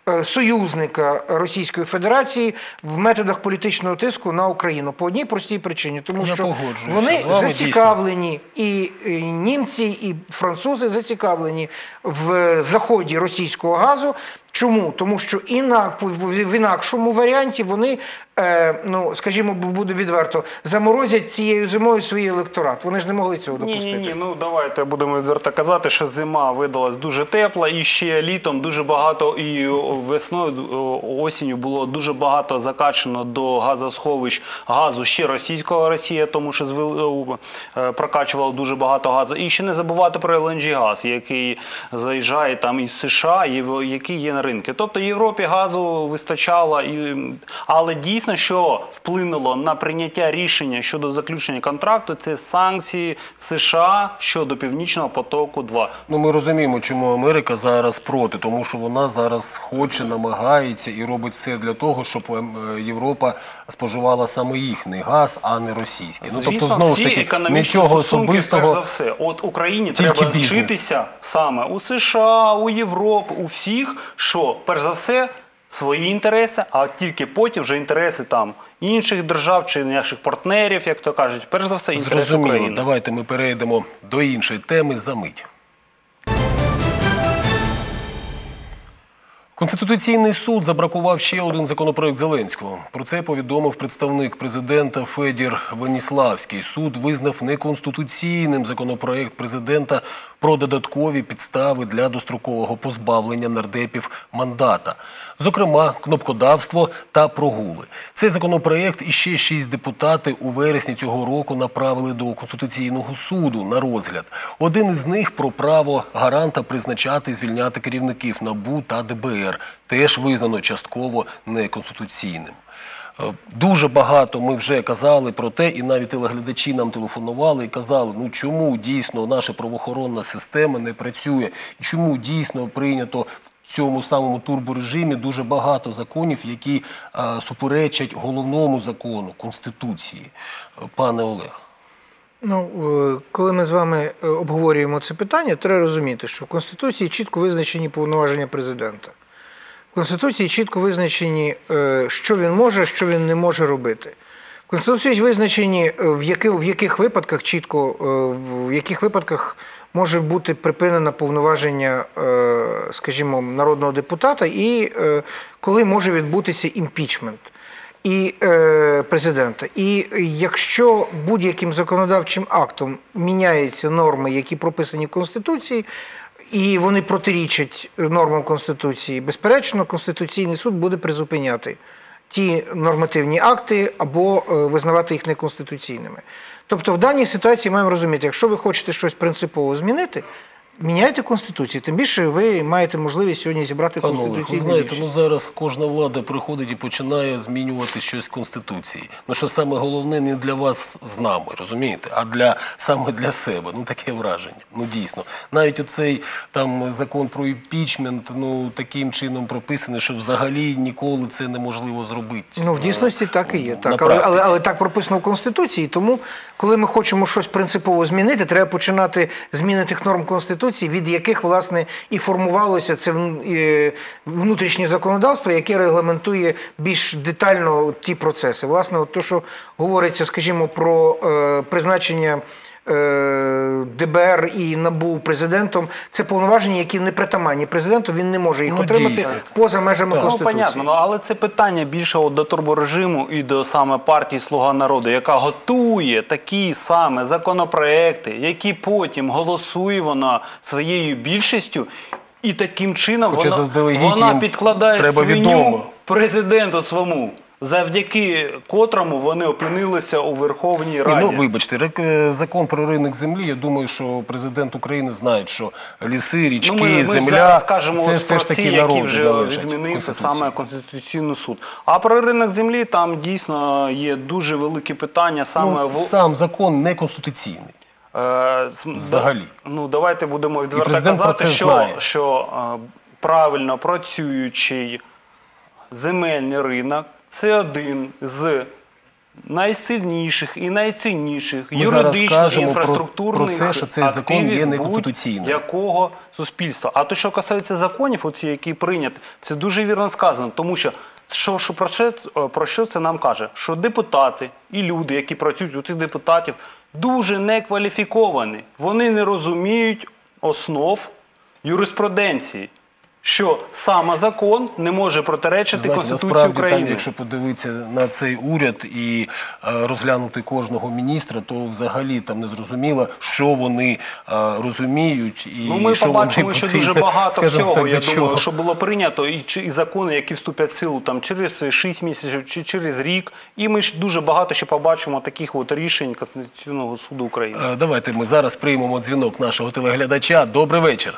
союзника Російської Федерації в методах політичного тиску на Україну. По одній простій причині. Тому що вони зацікавлені, і німці, і французи зацікавлені в заході російського газу. Чому? Тому що інак, в інакшому варіанті вони, е, ну, скажімо, буде відверто, заморозять цією зимою свій електорат. Вони ж не могли цього допустити. Ні, ні, ні, ну давайте будемо відверто казати, що зима видалась дуже тепла, і ще літом дуже багато, і весною, осінню було дуже багато закачано до газосховищ газу ще російського Росія, тому що звил, прокачувало дуже багато газу. І ще не забувати про ел ен джі-газ, який заїжджає там із США, який є на ринку. Тобто Європі газу вистачало, і... але дійсно, що вплинуло на прийняття рішення щодо заключення контракту, це санкції США щодо Північного потоку два. Ну, ми розуміємо, чому Америка зараз проти, тому що вона зараз хоче, намагається і робить все для того, щоб Європа споживала саме їхній газ, а не російський. Ну, звісно, тобто, знову всі ж таки, економічні нічого стосунки, особистого, перш за все. От Україні треба бізнес. вчитися саме у США, у Європі, у всіх, що, перш за все, свої інтереси, а тільки потім вже інтереси там інших держав чи наших партнерів, як то кажуть, перш за все, інтереси Зрозуміло. України. Давайте ми перейдемо до іншої теми за мить. Конституційний суд забракував ще один законопроект Зеленського. Про це повідомив представник президента Федір Веніславський. Суд визнав неконституційним законопроект президента про додаткові підстави для дострокового позбавлення нардепів мандата. Зокрема, кнопкодавство та прогули. Цей законопроект і ще шість депутатів у вересні цього року направили до Конституційного суду на розгляд. Один із них про право гаранта призначати і звільняти керівників НАБУ та де бе ер. Теж визнано частково неконституційним. Дуже багато ми вже казали про те, і навіть телеглядачі нам телефонували і казали, ну чому дійсно наша правоохоронна система не працює, і чому дійсно прийнято в цьому самому турборежимі дуже багато законів, які а, суперечать головному закону, Конституції. Пане Олег. Ну, коли ми з вами обговорюємо це питання, треба розуміти, що в Конституції чітко визначені повноваження президента. В Конституції чітко визначені, що він може, що він не може робити. В Конституції визначені, в яких, в яких випадках чітко, в яких випадках може бути припинено повноваження, скажімо, народного депутата і коли може відбутися імпічмент і е, президента. І якщо будь-яким законодавчим актом міняються норми, які прописані в Конституції, і вони протирічать нормам Конституції, безперечно, Конституційний суд буде призупиняти ті нормативні акти або визнавати їх неконституційними. Тобто в даній ситуації маємо розуміти, якщо ви хочете щось принципово змінити, міняйте Конституцію. Тим більше ви маєте можливість сьогодні зібрати конституційну більшість. Ви знаєте, ну зараз кожна влада приходить і починає змінювати щось в Конституції. Ну що саме головне не для вас з нами, розумієте, а для, саме для себе. Ну таке враження. Ну дійсно. Навіть оцей там закон про імпічмент, ну таким чином прописаний, що взагалі ніколи це неможливо зробити. Ну в дійсності так і є. Так. Але, але, але так прописано в Конституції, тому коли ми хочемо щось принципово змінити, треба починати зміни тих норм Конституції, від яких, власне, і формувалося це внутрішнє законодавство, яке регламентує більш детально ті процеси. Власне, от те, що говориться, скажімо, про е, призначення Д Б Р і НАБУ президентом, це повноваження, які не притаманні президенту, він не може їх ну, отримати дійсно. поза межами так. Конституції. Ну, понятно, але це питання більше от до турборежиму і до саме партії «Слуга народу», яка готує такі саме законопроекти, які потім голосує вона своєю більшістю, і таким чином вона, вона підкладає свиню відомо. президенту своєму, завдяки котрому вони опинилися у Верховній Раді. Ну, вибачте, закон про ринок землі, я думаю, що президент України знає, що ліси, річки, ну, ми, земля, ми скажемо це все ж таки народу вже відмінив саме Конституційний суд. А про ринок землі там дійсно є дуже великі питання. Саме ну, в... Сам закон не конституційний. Е, Взагалі. Ну, давайте будемо відверто казати, що, що е, правильно працюючий земельний ринок – це один з найсильніших і найцінніших юридично-інфраструктурних активів будь-якого суспільства. А то, що касається законів, оці, які прийняті, це дуже вірно сказано, тому що, що, що про, що про що це нам каже? Що депутати і люди, які працюють у цих депутатів, дуже некваліфіковані. Вони не розуміють основ юриспруденції, що саме закон не може протиречити Знаєте, Конституції насправді, України. Там, якщо подивитися на цей уряд і е, розглянути кожного міністра, то взагалі там не зрозуміло, що вони е, розуміють і ну, ми що побачимо, вони що потрібно, дуже багато всього, так, я чого. думаю, що було прийнято, і, і закони, які вступлять в силу там, через шість місяців чи через рік. І ми ж дуже багато ще побачимо таких от рішень Конституційного суду України. Е, давайте ми зараз приймемо дзвінок нашого телеглядача. Добрий вечір.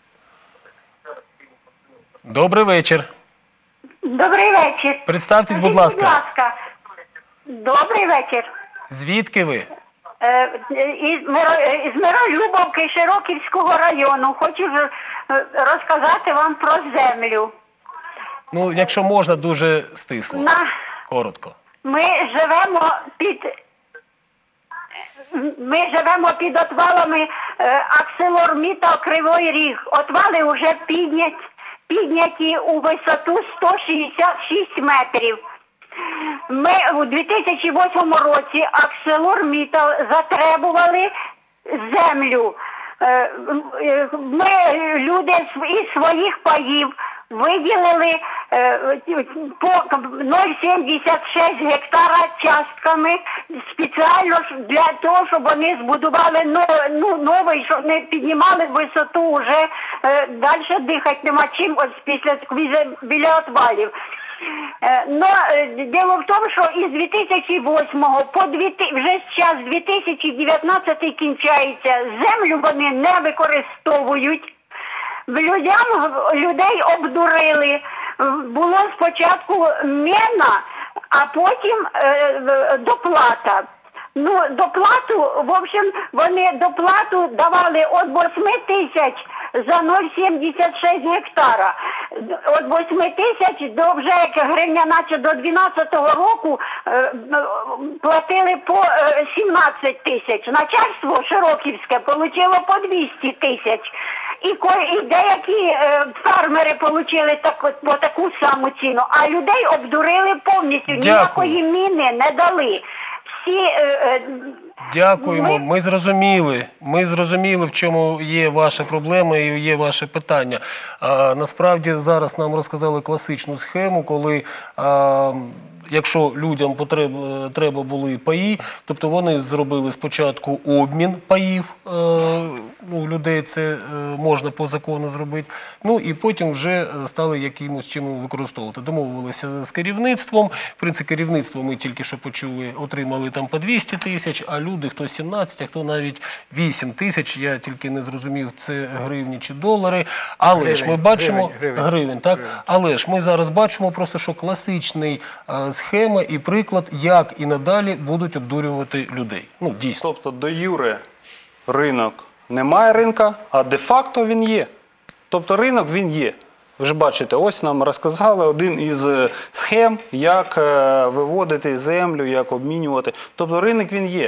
Добрий вечір. Добрий вечір. Представтесь, будь ласка. Будь ласка. Добрий вечір. Звідки ви? Е, із, Миро, із Миролюбовки Широківського району. Хочу розказати вам про землю. Ну, якщо можна, дуже стисло. На... Коротко. Ми живемо під... Ми живемо під отвалами Акселорміта Кривий Ріг. Отвали вже підняті. підняті у висоту сто шістдесят шість метрів. Ми у дві тисячі восьмому році Акселормітал затребували землю. Ми, люди із своїх паїв, виділили по нуль сімдесят шість гектара частками спеціально для того, щоб вони збудували ну, новий, щоб не піднімали висоту вже, далі дихати нема чим ось після біля отвалів. Но діло в тому, що із дві тисячі восьмого по вже зараз дві тисячі дев'ятнадцятий кінчається, землю вони не використовують. Людям, людей обдурили. Було спочатку мена, а потім е, доплата. Ну, доплату, в общем, вони доплату давали від восьми тисяч за нуль сімдесят шість гектара. Від восьми тисяч до вже як гривня, наче до дванадцятого року е, платили по е, сімнадцять тисяч. Начальство Широківське отримало по двісті тисяч. І, і деякі е, фермери отримали так, по таку саму ціну, а людей обдурили повністю. Дякую. Ніякої міни не дали. Всі е, Дякуємо, Ми- ми зрозуміли. Ми зрозуміли, в чому є ваша проблема і є ваше питання. А, насправді зараз нам розказали класичну схему, коли а, якщо людям потреб- треба були паї, тобто вони зробили спочатку обмін паїв, е, ну, людей це е, можна по закону зробити, ну і потім вже стали якимось чим використовувати. Домовилися з керівництвом, в принципі, керівництво ми тільки що почули, отримали там по двісті тисяч, а люди хто сімнадцять, а хто навіть вісім тисяч, я тільки не зрозумів, це гривні чи долари, але Гривень, ж ми бачимо, гривень, гривень. гривень, так? Але ж ми зараз бачимо просто, що класичний е, схема і приклад, як і надалі будуть обдурювати людей. Ну, дійсно. Тобто до юре ринок немає ринка, а де-факто він є. Тобто ринок він є. Ви ж бачите, ось нам розказали один із е, схем, як е, виводити землю, як обмінювати. Тобто ринок він є.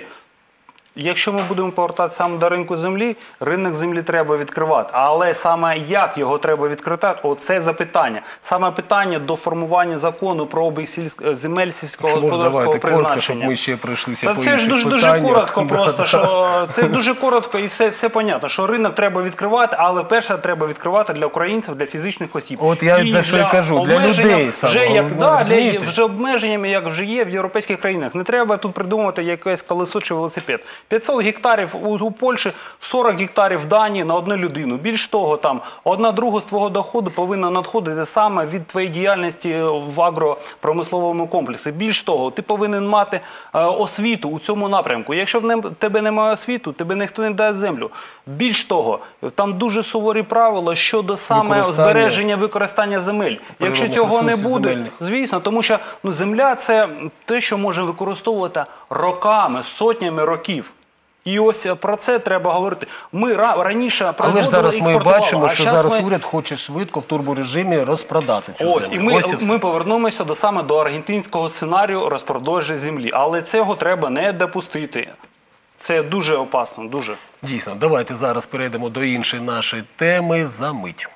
Якщо ми будемо повертатися саме до ринку землі, ринок землі треба відкривати. Але саме як його треба відкрити, оце запитання. Саме питання до формування закону про обіг сільськ... земель сільськогосподарського давайте коротко, щоб призначення. ми ще пройшлися Та по це ж інших дуже, дуже питаннях. коротко просто, що це дуже коротко і все, все понятно, що ринок треба відкривати, але перше треба відкривати для українців, для фізичних осіб. От я за що й кажу, для обмеженням, людей саме, вже, як, ви да, розумієте? для, вже обмеженнями, як вже є в європейських країнах. Не треба тут придумувати якесь колесо чи велосипед. п'ятсот гектарів у, у Польщі, сорок гектарів в Данії на одну людину. Більш того, там одна друга з твого доходу повинна надходити саме від твоєї діяльності в агропромисловому комплексі. Більш того, ти повинен мати е, освіту у цьому напрямку. Якщо в не, тебе немає освіту, тебе ніхто не дасть землю. Більш того, там дуже суворі правила щодо саме Використання. збереження використання земель. Якщо цього не ресурсів буде, земельних. звісно, тому що ну, земля – це те, що може використовувати роками, сотнями років. І ось про це треба говорити. Ми ра- раніше Але ж производили, зараз ми експортували, бачимо, а що щас зараз ми... уряд хоче швидко в турборежимі розпродати цю Ось, і землю. ми, Ось і все. ми повернемося до, саме до аргентинського сценарію розпродажі землі. Але цього треба не допустити. Це дуже опасно, дуже. Дійсно, давайте зараз перейдемо до іншої нашої теми за мить.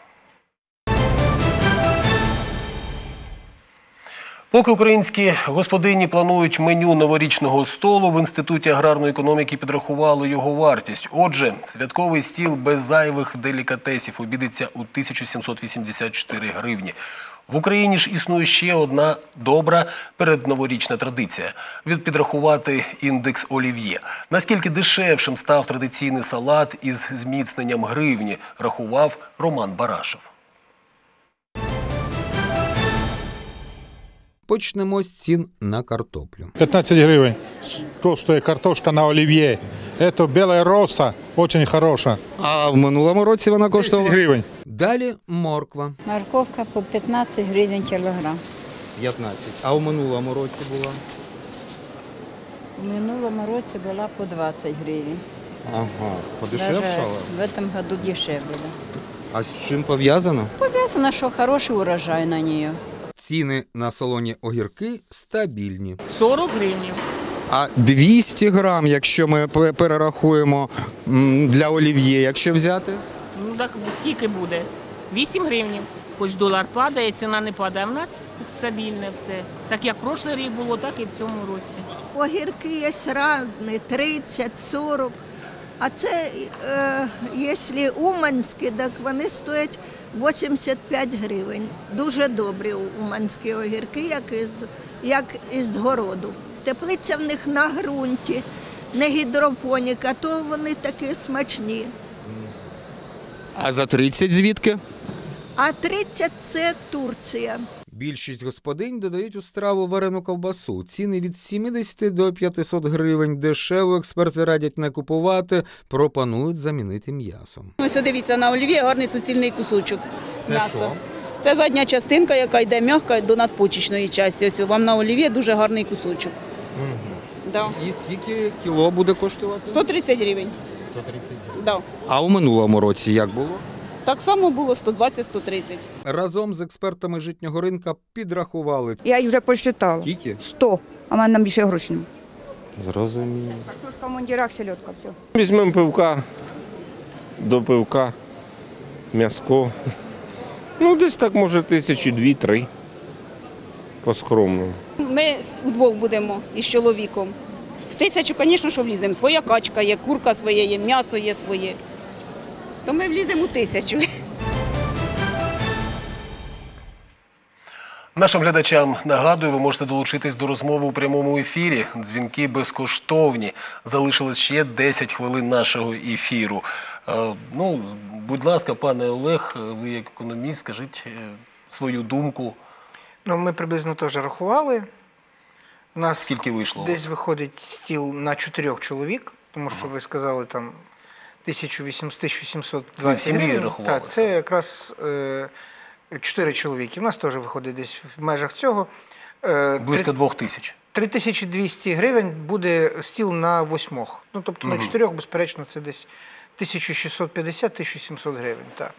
Поки українські господині планують меню новорічного столу, в Інституті аграрної економіки підрахували його вартість. Отже, святковий стіл без зайвих делікатесів обійдеться у тисячу сімсот вісімдесят чотири гривні. В Україні ж існує ще одна добра передноворічна традиція – підрахувати індекс олів'є. Наскільки дешевшим став традиційний салат із зміцненням гривні, рахував Роман Барашев. Почнемо з цін на картоплю. пятнадцать гривен коштує картошка на олів'є. Це біла роса, дуже хороша. А в минулому році вона коштувала? Гривень. Далі морква. Морковка по п'ятнадцять гривень кілограм. п'ятнадцять. А в минулому році була? В минулому році була по двадцять гривень. Ага, подешевшала? Даже в этом году дешевле. А з чим пов'язано? Пов'язано, що хороший урожай на неї. Ціни на солоні огірки стабільні. сорок гривень. А двісті грам, якщо ми пе- перерахуємо м, для олів'є, якщо взяти? Ну так скільки буде? вісім гривень. Хоч долар падає, ціна не падає. В нас стабільне все. Так як прошлий рік було, так і в цьому році. Огірки є різні, тридцять, сорок. А це, е, якщо уманські, так вони стоять вісімдесят п'ять гривень. Дуже добрі уманські огірки, як із, як із городу. Теплиця в них на ґрунті, не гідропоніка, то вони такі смачні. А за тридцять звідки? А тридцять – це Турція. Більшість господинь додають у страву варену ковбасу. Ціни від сімдесят до п'ятисот гривень. Дешево експерти радять не купувати, пропонують замінити м'ясом. Ось дивіться, на олів'є гарний суцільний кусочок Це м'яса. що? Це задня частинка, яка йде м'яка до надпочечної частини. Ось вам на олів'є дуже гарний кусочок. Угу. Да. І скільки кіло буде коштувати? сто тридцять гривень. сто тридцять гривень. Да. А у минулому році як було? Так само було сто двадцять - сто тридцять. Разом з експертами житнього ринка підрахували. Я їх вже посчитала. Скільки? сто, а в мене там більше грошей немає. Зрозуміло. Картошка в мундірах, сельодка, все. Візьмемо пивка, до пивка, м'яско. Ну, десь так, може, тисячі дві-три. По-скромному. Ми вдвох будемо із чоловіком. В тисячу, звісно, що вліземо. Своя качка є, курка своє є, м'ясо є своє. То ми вліземо у тисячу. Нашим глядачам нагадую, ви можете долучитись до розмови у прямому ефірі. Дзвінки безкоштовні. Залишилось ще десять хвилин нашого ефіру. Е, ну, будь ласка, пане Олег, ви як економіст, скажіть е, свою думку. Ну, ми приблизно теж рахували. У нас Скільки вийшло? Десь виходить стіл на чотирьох чоловік, тому що ви сказали там тисяча сімсот Ви в сім'ї гривень. рахували Так, це? це якраз е, чотири чоловіки. У нас теж виходить десь в межах цього. Е, Близько двох тисяч. три тисячі двісті гривень буде стіл на восьмох. Ну, тобто Мгм. на чотирьох, безперечно, це десь тисяча шістсот п'ятдесят - тисяча сімсот гривень. Так.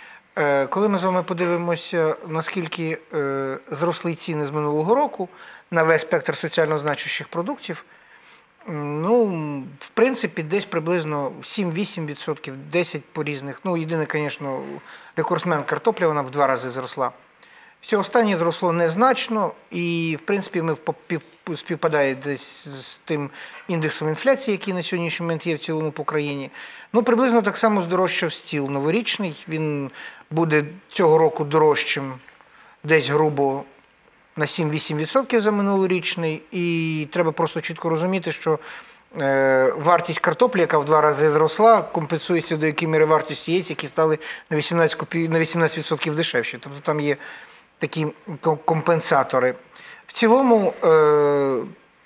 Е, Коли ми з вами подивимося, наскільки е, зросли ціни з минулого року на весь спектр соціально значущих продуктів, м, ну, в принципі, десь приблизно сім-вісім відсотків, десять по різних. Ну, єдине, звісно, рекордсмен картопля, вона в два рази зросла. Все останнє зросло незначно і, в принципі, ми впів- співпадає десь з тим індексом інфляції, який на сьогоднішній момент є в цілому по країні. Ну, приблизно так само здорожчав стіл новорічний. Він буде цього року дорожчим десь грубо на сім-вісім відсотків за минулорічний. І треба просто чітко розуміти, що е, вартість картоплі, яка в два рази зросла, компенсується до якої міри вартості яєць, які стали на вісімнадцять копій- на вісімнадцять відсотків дешевші. Тобто там є такі ко- компенсатори. В цілому, е,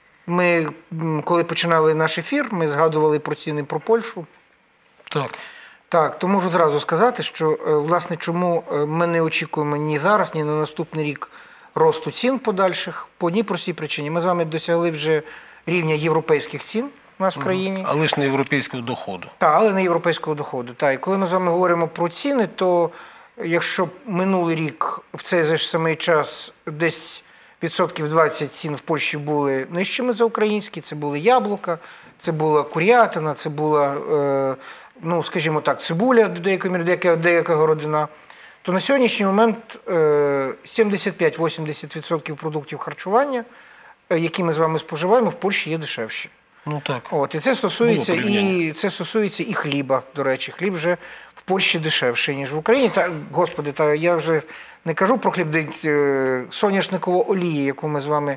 ми, м, коли починали наш ефір, ми згадували про ціни про Польщу. Так. Так, то можу зразу сказати, що, е, власне, чому е, ми не очікуємо ні зараз, ні на наступний рік росту цін подальших, по одній простій причині. Ми з вами досягли вже рівня європейських цін у нас в країні. Але ж не європейського доходу. Так, але не європейського доходу. Так, і коли ми з вами говоримо про ціни, то якщо минулий рік в цей же ж самий час десь відсотків двадцять цін в Польщі були нижчими за українські, це були яблука, це була курятина, це була, е, ну, скажімо так, цибуля, до деякої міри, деяка, деяка городина, то на сьогоднішній момент е, сімдесят п'ять - вісімдесят відсотків продуктів харчування, е, які ми з вами споживаємо, в Польщі є дешевші. Ну так. От, і це стосується Було порівняння. і це стосується і хліба. До речі, хліб вже в Польщі дешевший, ніж в Україні. Та, господи, та я вже не кажу про хліб, де е, соняшникова олія, яку ми з вами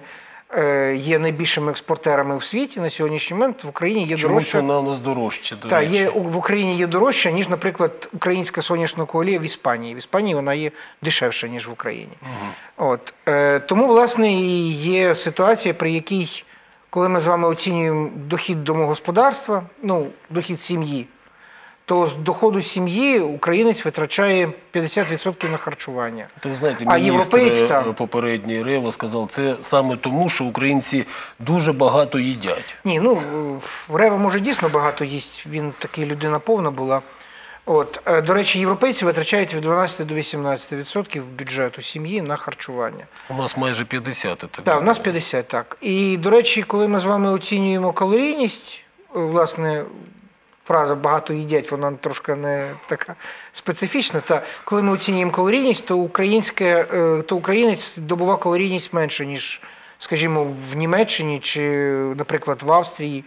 е, є найбільшими експортерами в світі на сьогоднішній момент. В Україні є Чомусь дорожча. вона у нас дорожча, до Так, речі. є в Україні є дорожча, ніж, наприклад, українська соняшникова олія в Іспанії. В Іспанії вона є дешевша, ніж в Україні. От, е, тому, власне, і є ситуація, при якій, коли ми з вами оцінюємо дохід домогосподарства, ну, дохід сім'ї, то з доходу сім'ї українець витрачає п'ятдесят відсотків на харчування. То ви знаєте, А міністр європейць там- попередній Рева сказав, це саме тому, що українці дуже багато їдять. Ні, ну, Рева, може, дійсно багато їсть, він такий людина повна була. От, е, до речі, європейці витрачають від дванадцяти до вісімнадцяти відсотків бюджету сім'ї на харчування. У нас майже п'ятдесят. Так, Так, у нас п'ятдесят, так. І, до речі, коли ми з вами оцінюємо калорійність, е, власне, фраза «багато їдять», вона трошки не така специфічна. Та коли ми оцінюємо калорійність, то, українське, е, то українець добуває калорійність менше, ніж, скажімо, в Німеччині чи, наприклад, в Австрії.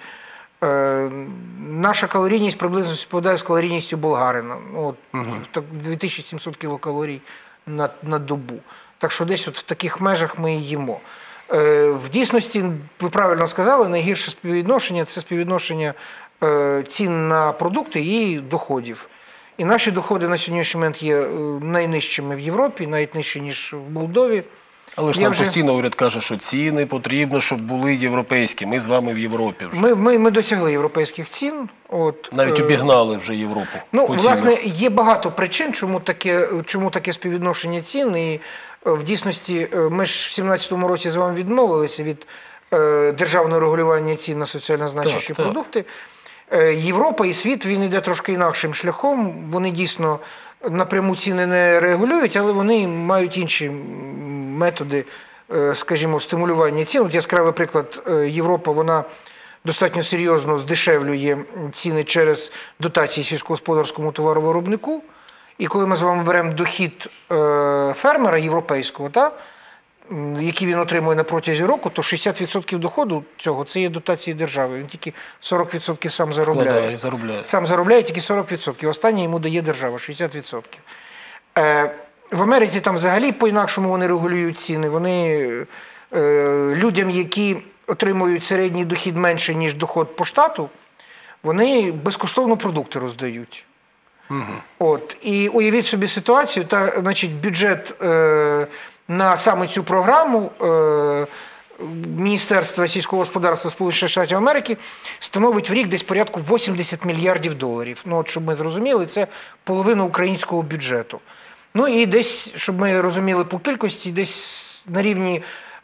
Е, Наша калорійність приблизно співпадає з калорійністю болгарина. Ну, от, так, дві тисячі сімсот кілокалорій на, на добу. Так що десь от в таких межах ми і їмо. Е, В дійсності, ви правильно сказали, найгірше співвідношення – це співвідношення е, цін на продукти і доходів. І наші доходи на сьогоднішній момент є е, найнижчими в Європі, навіть нижчі, ніж в Молдові. Але ж Я нам вже- постійно уряд каже, що ціни потрібно, щоб були європейські. Ми з вами в Європі вже. Ми, ми, ми досягли європейських цін. От, Навіть е, обігнали вже Європу. Ну, по власне, цінах. є багато причин, чому таке, чому таке співвідношення цін. І е, в дійсності е, ми ж в сімнадцятому році з вами відмовилися від е, державного регулювання цін на соціально значущі Так, так. продукти. Е, Європа і світ, він йде трошки інакшим шляхом. Вони дійсно напряму ціни не регулюють, але вони мають інші м, методи, е, скажімо, стимулювання цін. От яскравий приклад, е, Європа, вона достатньо серйозно здешевлює ціни через дотації сільськогосподарському товаровиробнику. І коли ми з вами беремо дохід е, фермера європейського, та, які він отримує на протязі року, то шістдесят відсотків доходу цього – це є дотації держави. Він тільки сорок відсотків сам заробляє. Складає, заробляє. Сам заробляє тільки сорок відсотків. Останнє йому дає держава – шістдесят відсотків. Е, в Америці там взагалі по-інакшому вони регулюють ціни. Вони е, людям, які отримують середній дохід менше, ніж доход по штату, вони безкоштовно продукти роздають. Угу. От. І уявіть собі ситуацію, та, значить, бюджет е, на саме цю програму е, Міністерства сільського господарства Сполучених Штатів Америки становить в рік десь порядку вісімдесят мільярдів доларів. Ну, от, щоб ми зрозуміли, це половина українського бюджету. Ну і десь, щоб ми розуміли по кількості, десь на рівні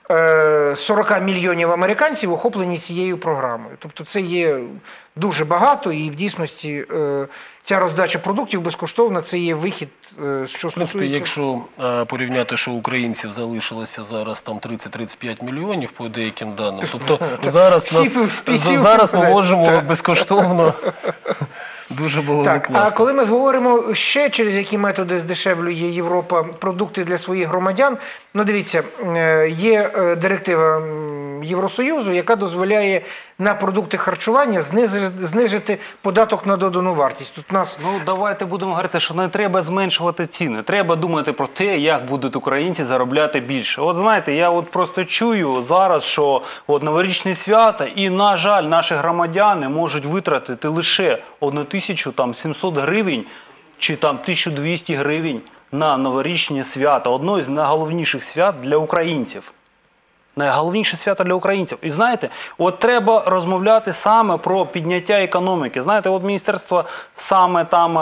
е, сорок мільйонів американців охоплені цією програмою. Тобто це є дуже багато, і в дійсності е, ця роздача продуктів безкоштовна – це є вихід, е, що В принципі, стосується... якщо е, порівняти, що українців залишилося зараз там тридцять-тридцять п'ять мільйонів по деяким даним, тобто зараз, нас, зараз ми можемо безкоштовно дуже було Так, викласти. а коли ми говоримо ще, через які методи здешевлює Європа продукти для своїх громадян, ну дивіться, є директива Євросоюзу, яка дозволяє на продукти харчування знизити, знизити податок на додану вартість. Тут нас... Ну, давайте будемо говорити, що не треба зменшувати ціни. Треба думати про те, як будуть українці заробляти більше. От знаєте, я от просто чую зараз, що от новорічні свята, і, на жаль, наші громадяни можуть витратити лише одну тисячу сімсот гривень чи там тисячу двісті гривень на новорічні свята. Одно з найголовніших свят для українців. Найголовніше свято для українців. І знаєте, от треба розмовляти саме про підняття економіки. Знаєте, от міністерство саме там,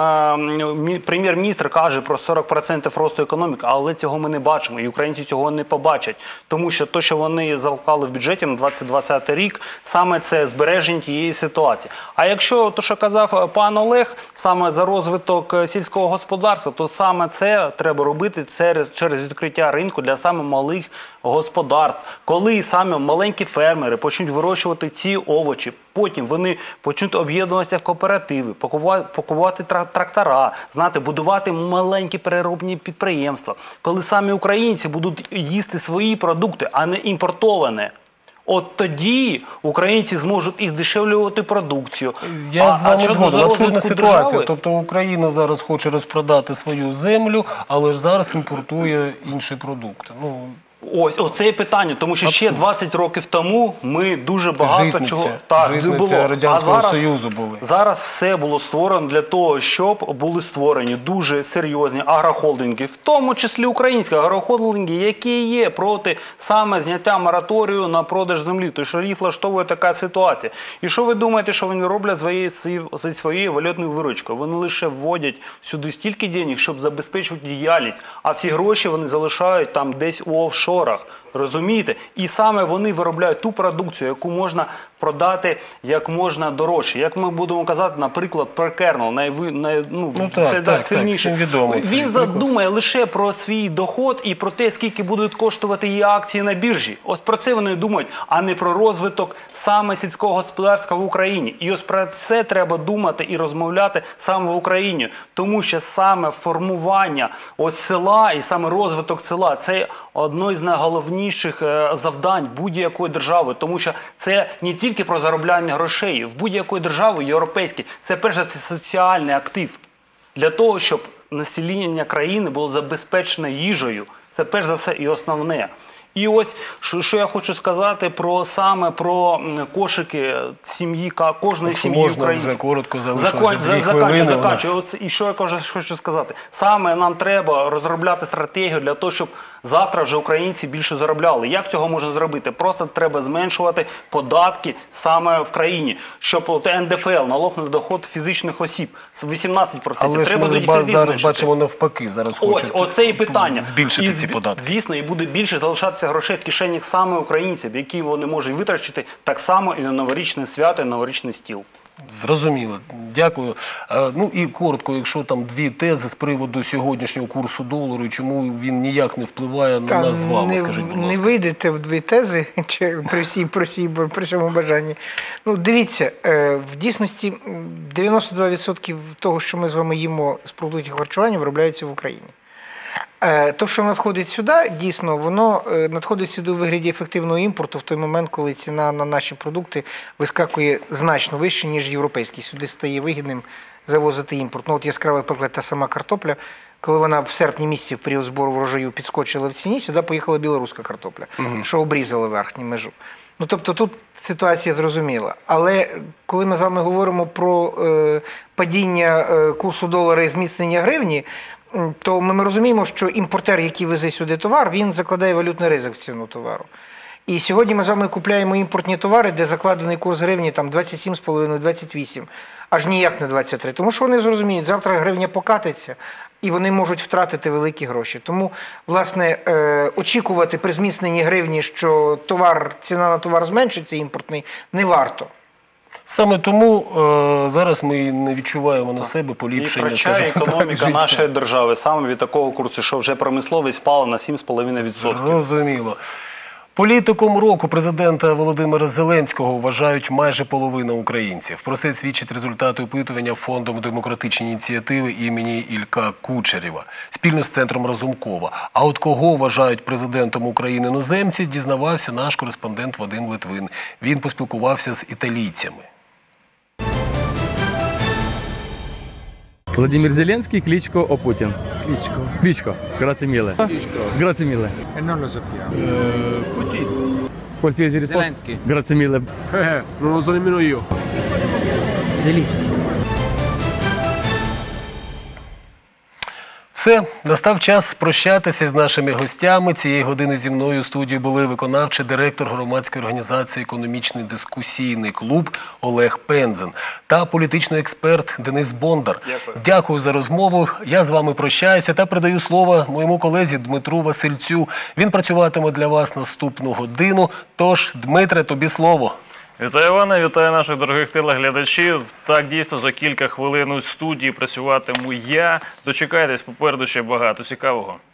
е, прем'єр-міністр каже про сорок відсотків росту економіки, але цього ми не бачимо, і українці цього не побачать. Тому що те, що вони заклали в бюджеті на двадцять двадцятий рік, саме це збереження тієї ситуації. А якщо, то, що казав пан Олег, саме за розвиток сільського господарства, то саме це треба робити через, через відкриття ринку для саме малих господарств. Коли саме маленькі фермери почнуть вирощувати ці овочі, потім вони почнуть об'єднуватися в кооперативи, покупувати трактора, знаєте, будувати маленькі переробні підприємства. Коли самі українці будуть їсти свої продукти, а не імпортовані, от тоді українці зможуть і здешевлювати продукцію. Я а, з вами згоден. Абсурдна ситуація. Держави... Тобто Україна зараз хоче розпродати свою землю, але ж зараз імпортує інші продукти. Ну, Ось, оце питання, тому що ще двадцять років тому ми дуже багато Житниця. чого... Так, Житниця Радянського а зараз, Союзу були. Зараз все було створено для того, щоб були створені дуже серйозні агрохолдинги, в тому числі українські агрохолдинги, які є проти саме зняття мораторію на продаж землі. Тому що їх влаштовує така ситуація. І що ви думаєте, що вони роблять зі своєю валютною виручкою? Вони лише вводять сюди стільки денег, щоб забезпечувати діяльність, а всі гроші вони залишають там десь у офшорах. Розумієте? І саме вони виробляють ту продукцію, яку можна продати як можна дорожче. Як ми будемо казати, наприклад, про Кернел, найви, най, ну, ну, так, це так, сильніше. Так, відомий, він задумає лише про свій доход і про те, скільки будуть коштувати її акції на біржі. Ось про це вони думають, а не про розвиток саме сільського господарства в Україні. І ось про це треба думати і розмовляти саме в Україні. Тому що саме формування ось села і саме розвиток села – це одно з найголовніших завдань будь-якої держави. Тому що це не тільки про заробляння грошей. В будь-якої держави європейській це перш за все соціальний актив. Для того, щоб населення країни було забезпечено їжею. Це перш за все і основне. І ось, що, що я хочу сказати про саме про кошики сім'ї, кожної Якщо сім'ї можна, українців. вже коротко залишилось Закон, за дві заканчую, хвилини у заканчую. нас. От, і що я хочу сказати? Саме нам треба розробляти стратегію для того, щоб завтра вже українці більше заробляли. Як цього можна зробити? Просто треба зменшувати податки саме в країні. Щоб от ен де еф ел, налог на доход фізичних осіб, вісімнадцять відсотків. Але треба ж ми зараз бачимо навпаки. Зараз Ось, хочуть оце і питання. збільшити і, ці податки. Звісно, і буде більше залишатися грошей в кишенях саме українців, які вони можуть витрачити так само і на новорічне свято, і на новорічний стіл. Зрозуміло. Дякую. Ну і коротко, якщо там дві тези з приводу сьогоднішнього курсу долару, і чому він ніяк не впливає на нас з вами, не, скажіть, будь ласка. Не вийдете в дві тези при, всій, при, всій, при всьому бажанні. Ну, дивіться, в дійсності дев'яносто два відсотки того, що ми з вами їмо з продуктів харчування, виробляється в Україні. То, що надходить сюди, дійсно, воно надходить сюди у вигляді ефективного імпорту в той момент, коли ціна на наші продукти вискакує значно вище, ніж європейські. Сюди стає вигідним завозити імпорт. Ну, от яскравий приклад, та сама картопля. Коли вона в серпні місяці, в період збору врожаю, підскочила в ціні, сюди поїхала білоруська картопля, угу. що обрізала верхню межу. Ну, тобто тут ситуація зрозуміла. Але коли ми з вами говоримо про е, падіння е, курсу долара і зміцнення гривні, то ми, ми розуміємо, що імпортер, який везе сюди товар, він закладає валютний ризик в ціну товару. І сьогодні ми з вами купляємо імпортні товари, де закладений курс гривні там двадцять сім з половиною - двадцять вісім, аж ніяк не двадцять три. Тому що вони зрозуміють, завтра гривня покатиться, і вони можуть втратити великі гроші. Тому, власне, е, очікувати при зміцненні гривні, що товар, ціна на товар зменшиться імпортний, не варто. Саме тому е, зараз ми не відчуваємо на себе поліпшення. І втрачає економіка так, нашої держави саме від такого курсу, що вже промисловість впала на сім з половиною відсотків. Зрозуміло. Політиком року президента Володимира Зеленського вважають майже половина українців. Про це свідчать результати опитування Фондом демократичні ініціативи імені Ілька Кучерєва спільно з Центром Разумкова. А от кого вважають президентом України іноземці, дізнавався наш кореспондент Вадим Литвин. Він поспілкувався з італійцями. Владимир Зеленский, кличко о Путин. Кличко. Кличко. Grazie mille. Кличко. Grazie mille. E non lo sappiamo. Eh, Putin. Qualsiasi risposta. Zelensky. Grazie mille. Eh, non lo so nemmeno io. Zelensky. Все, настав час прощатися з нашими гостями. Цієї години зі мною у студії були виконавчий директор громадської організації «Економічний дискусійний клуб» Олег Пензен та політичний експерт Денис Бондар. Дякую. Дякую за розмову. Я з вами прощаюся та передаю слово моєму колезі Дмитру Васильцю. Він працюватиме для вас наступну годину. Тож, Дмитре, тобі слово. Вітаю, Іване, вітаю наших дорогих телеглядачів. Так, дійсно, за кілька хвилин у студії працюватиму я. Дочекайтесь, попереду ще багато цікавого.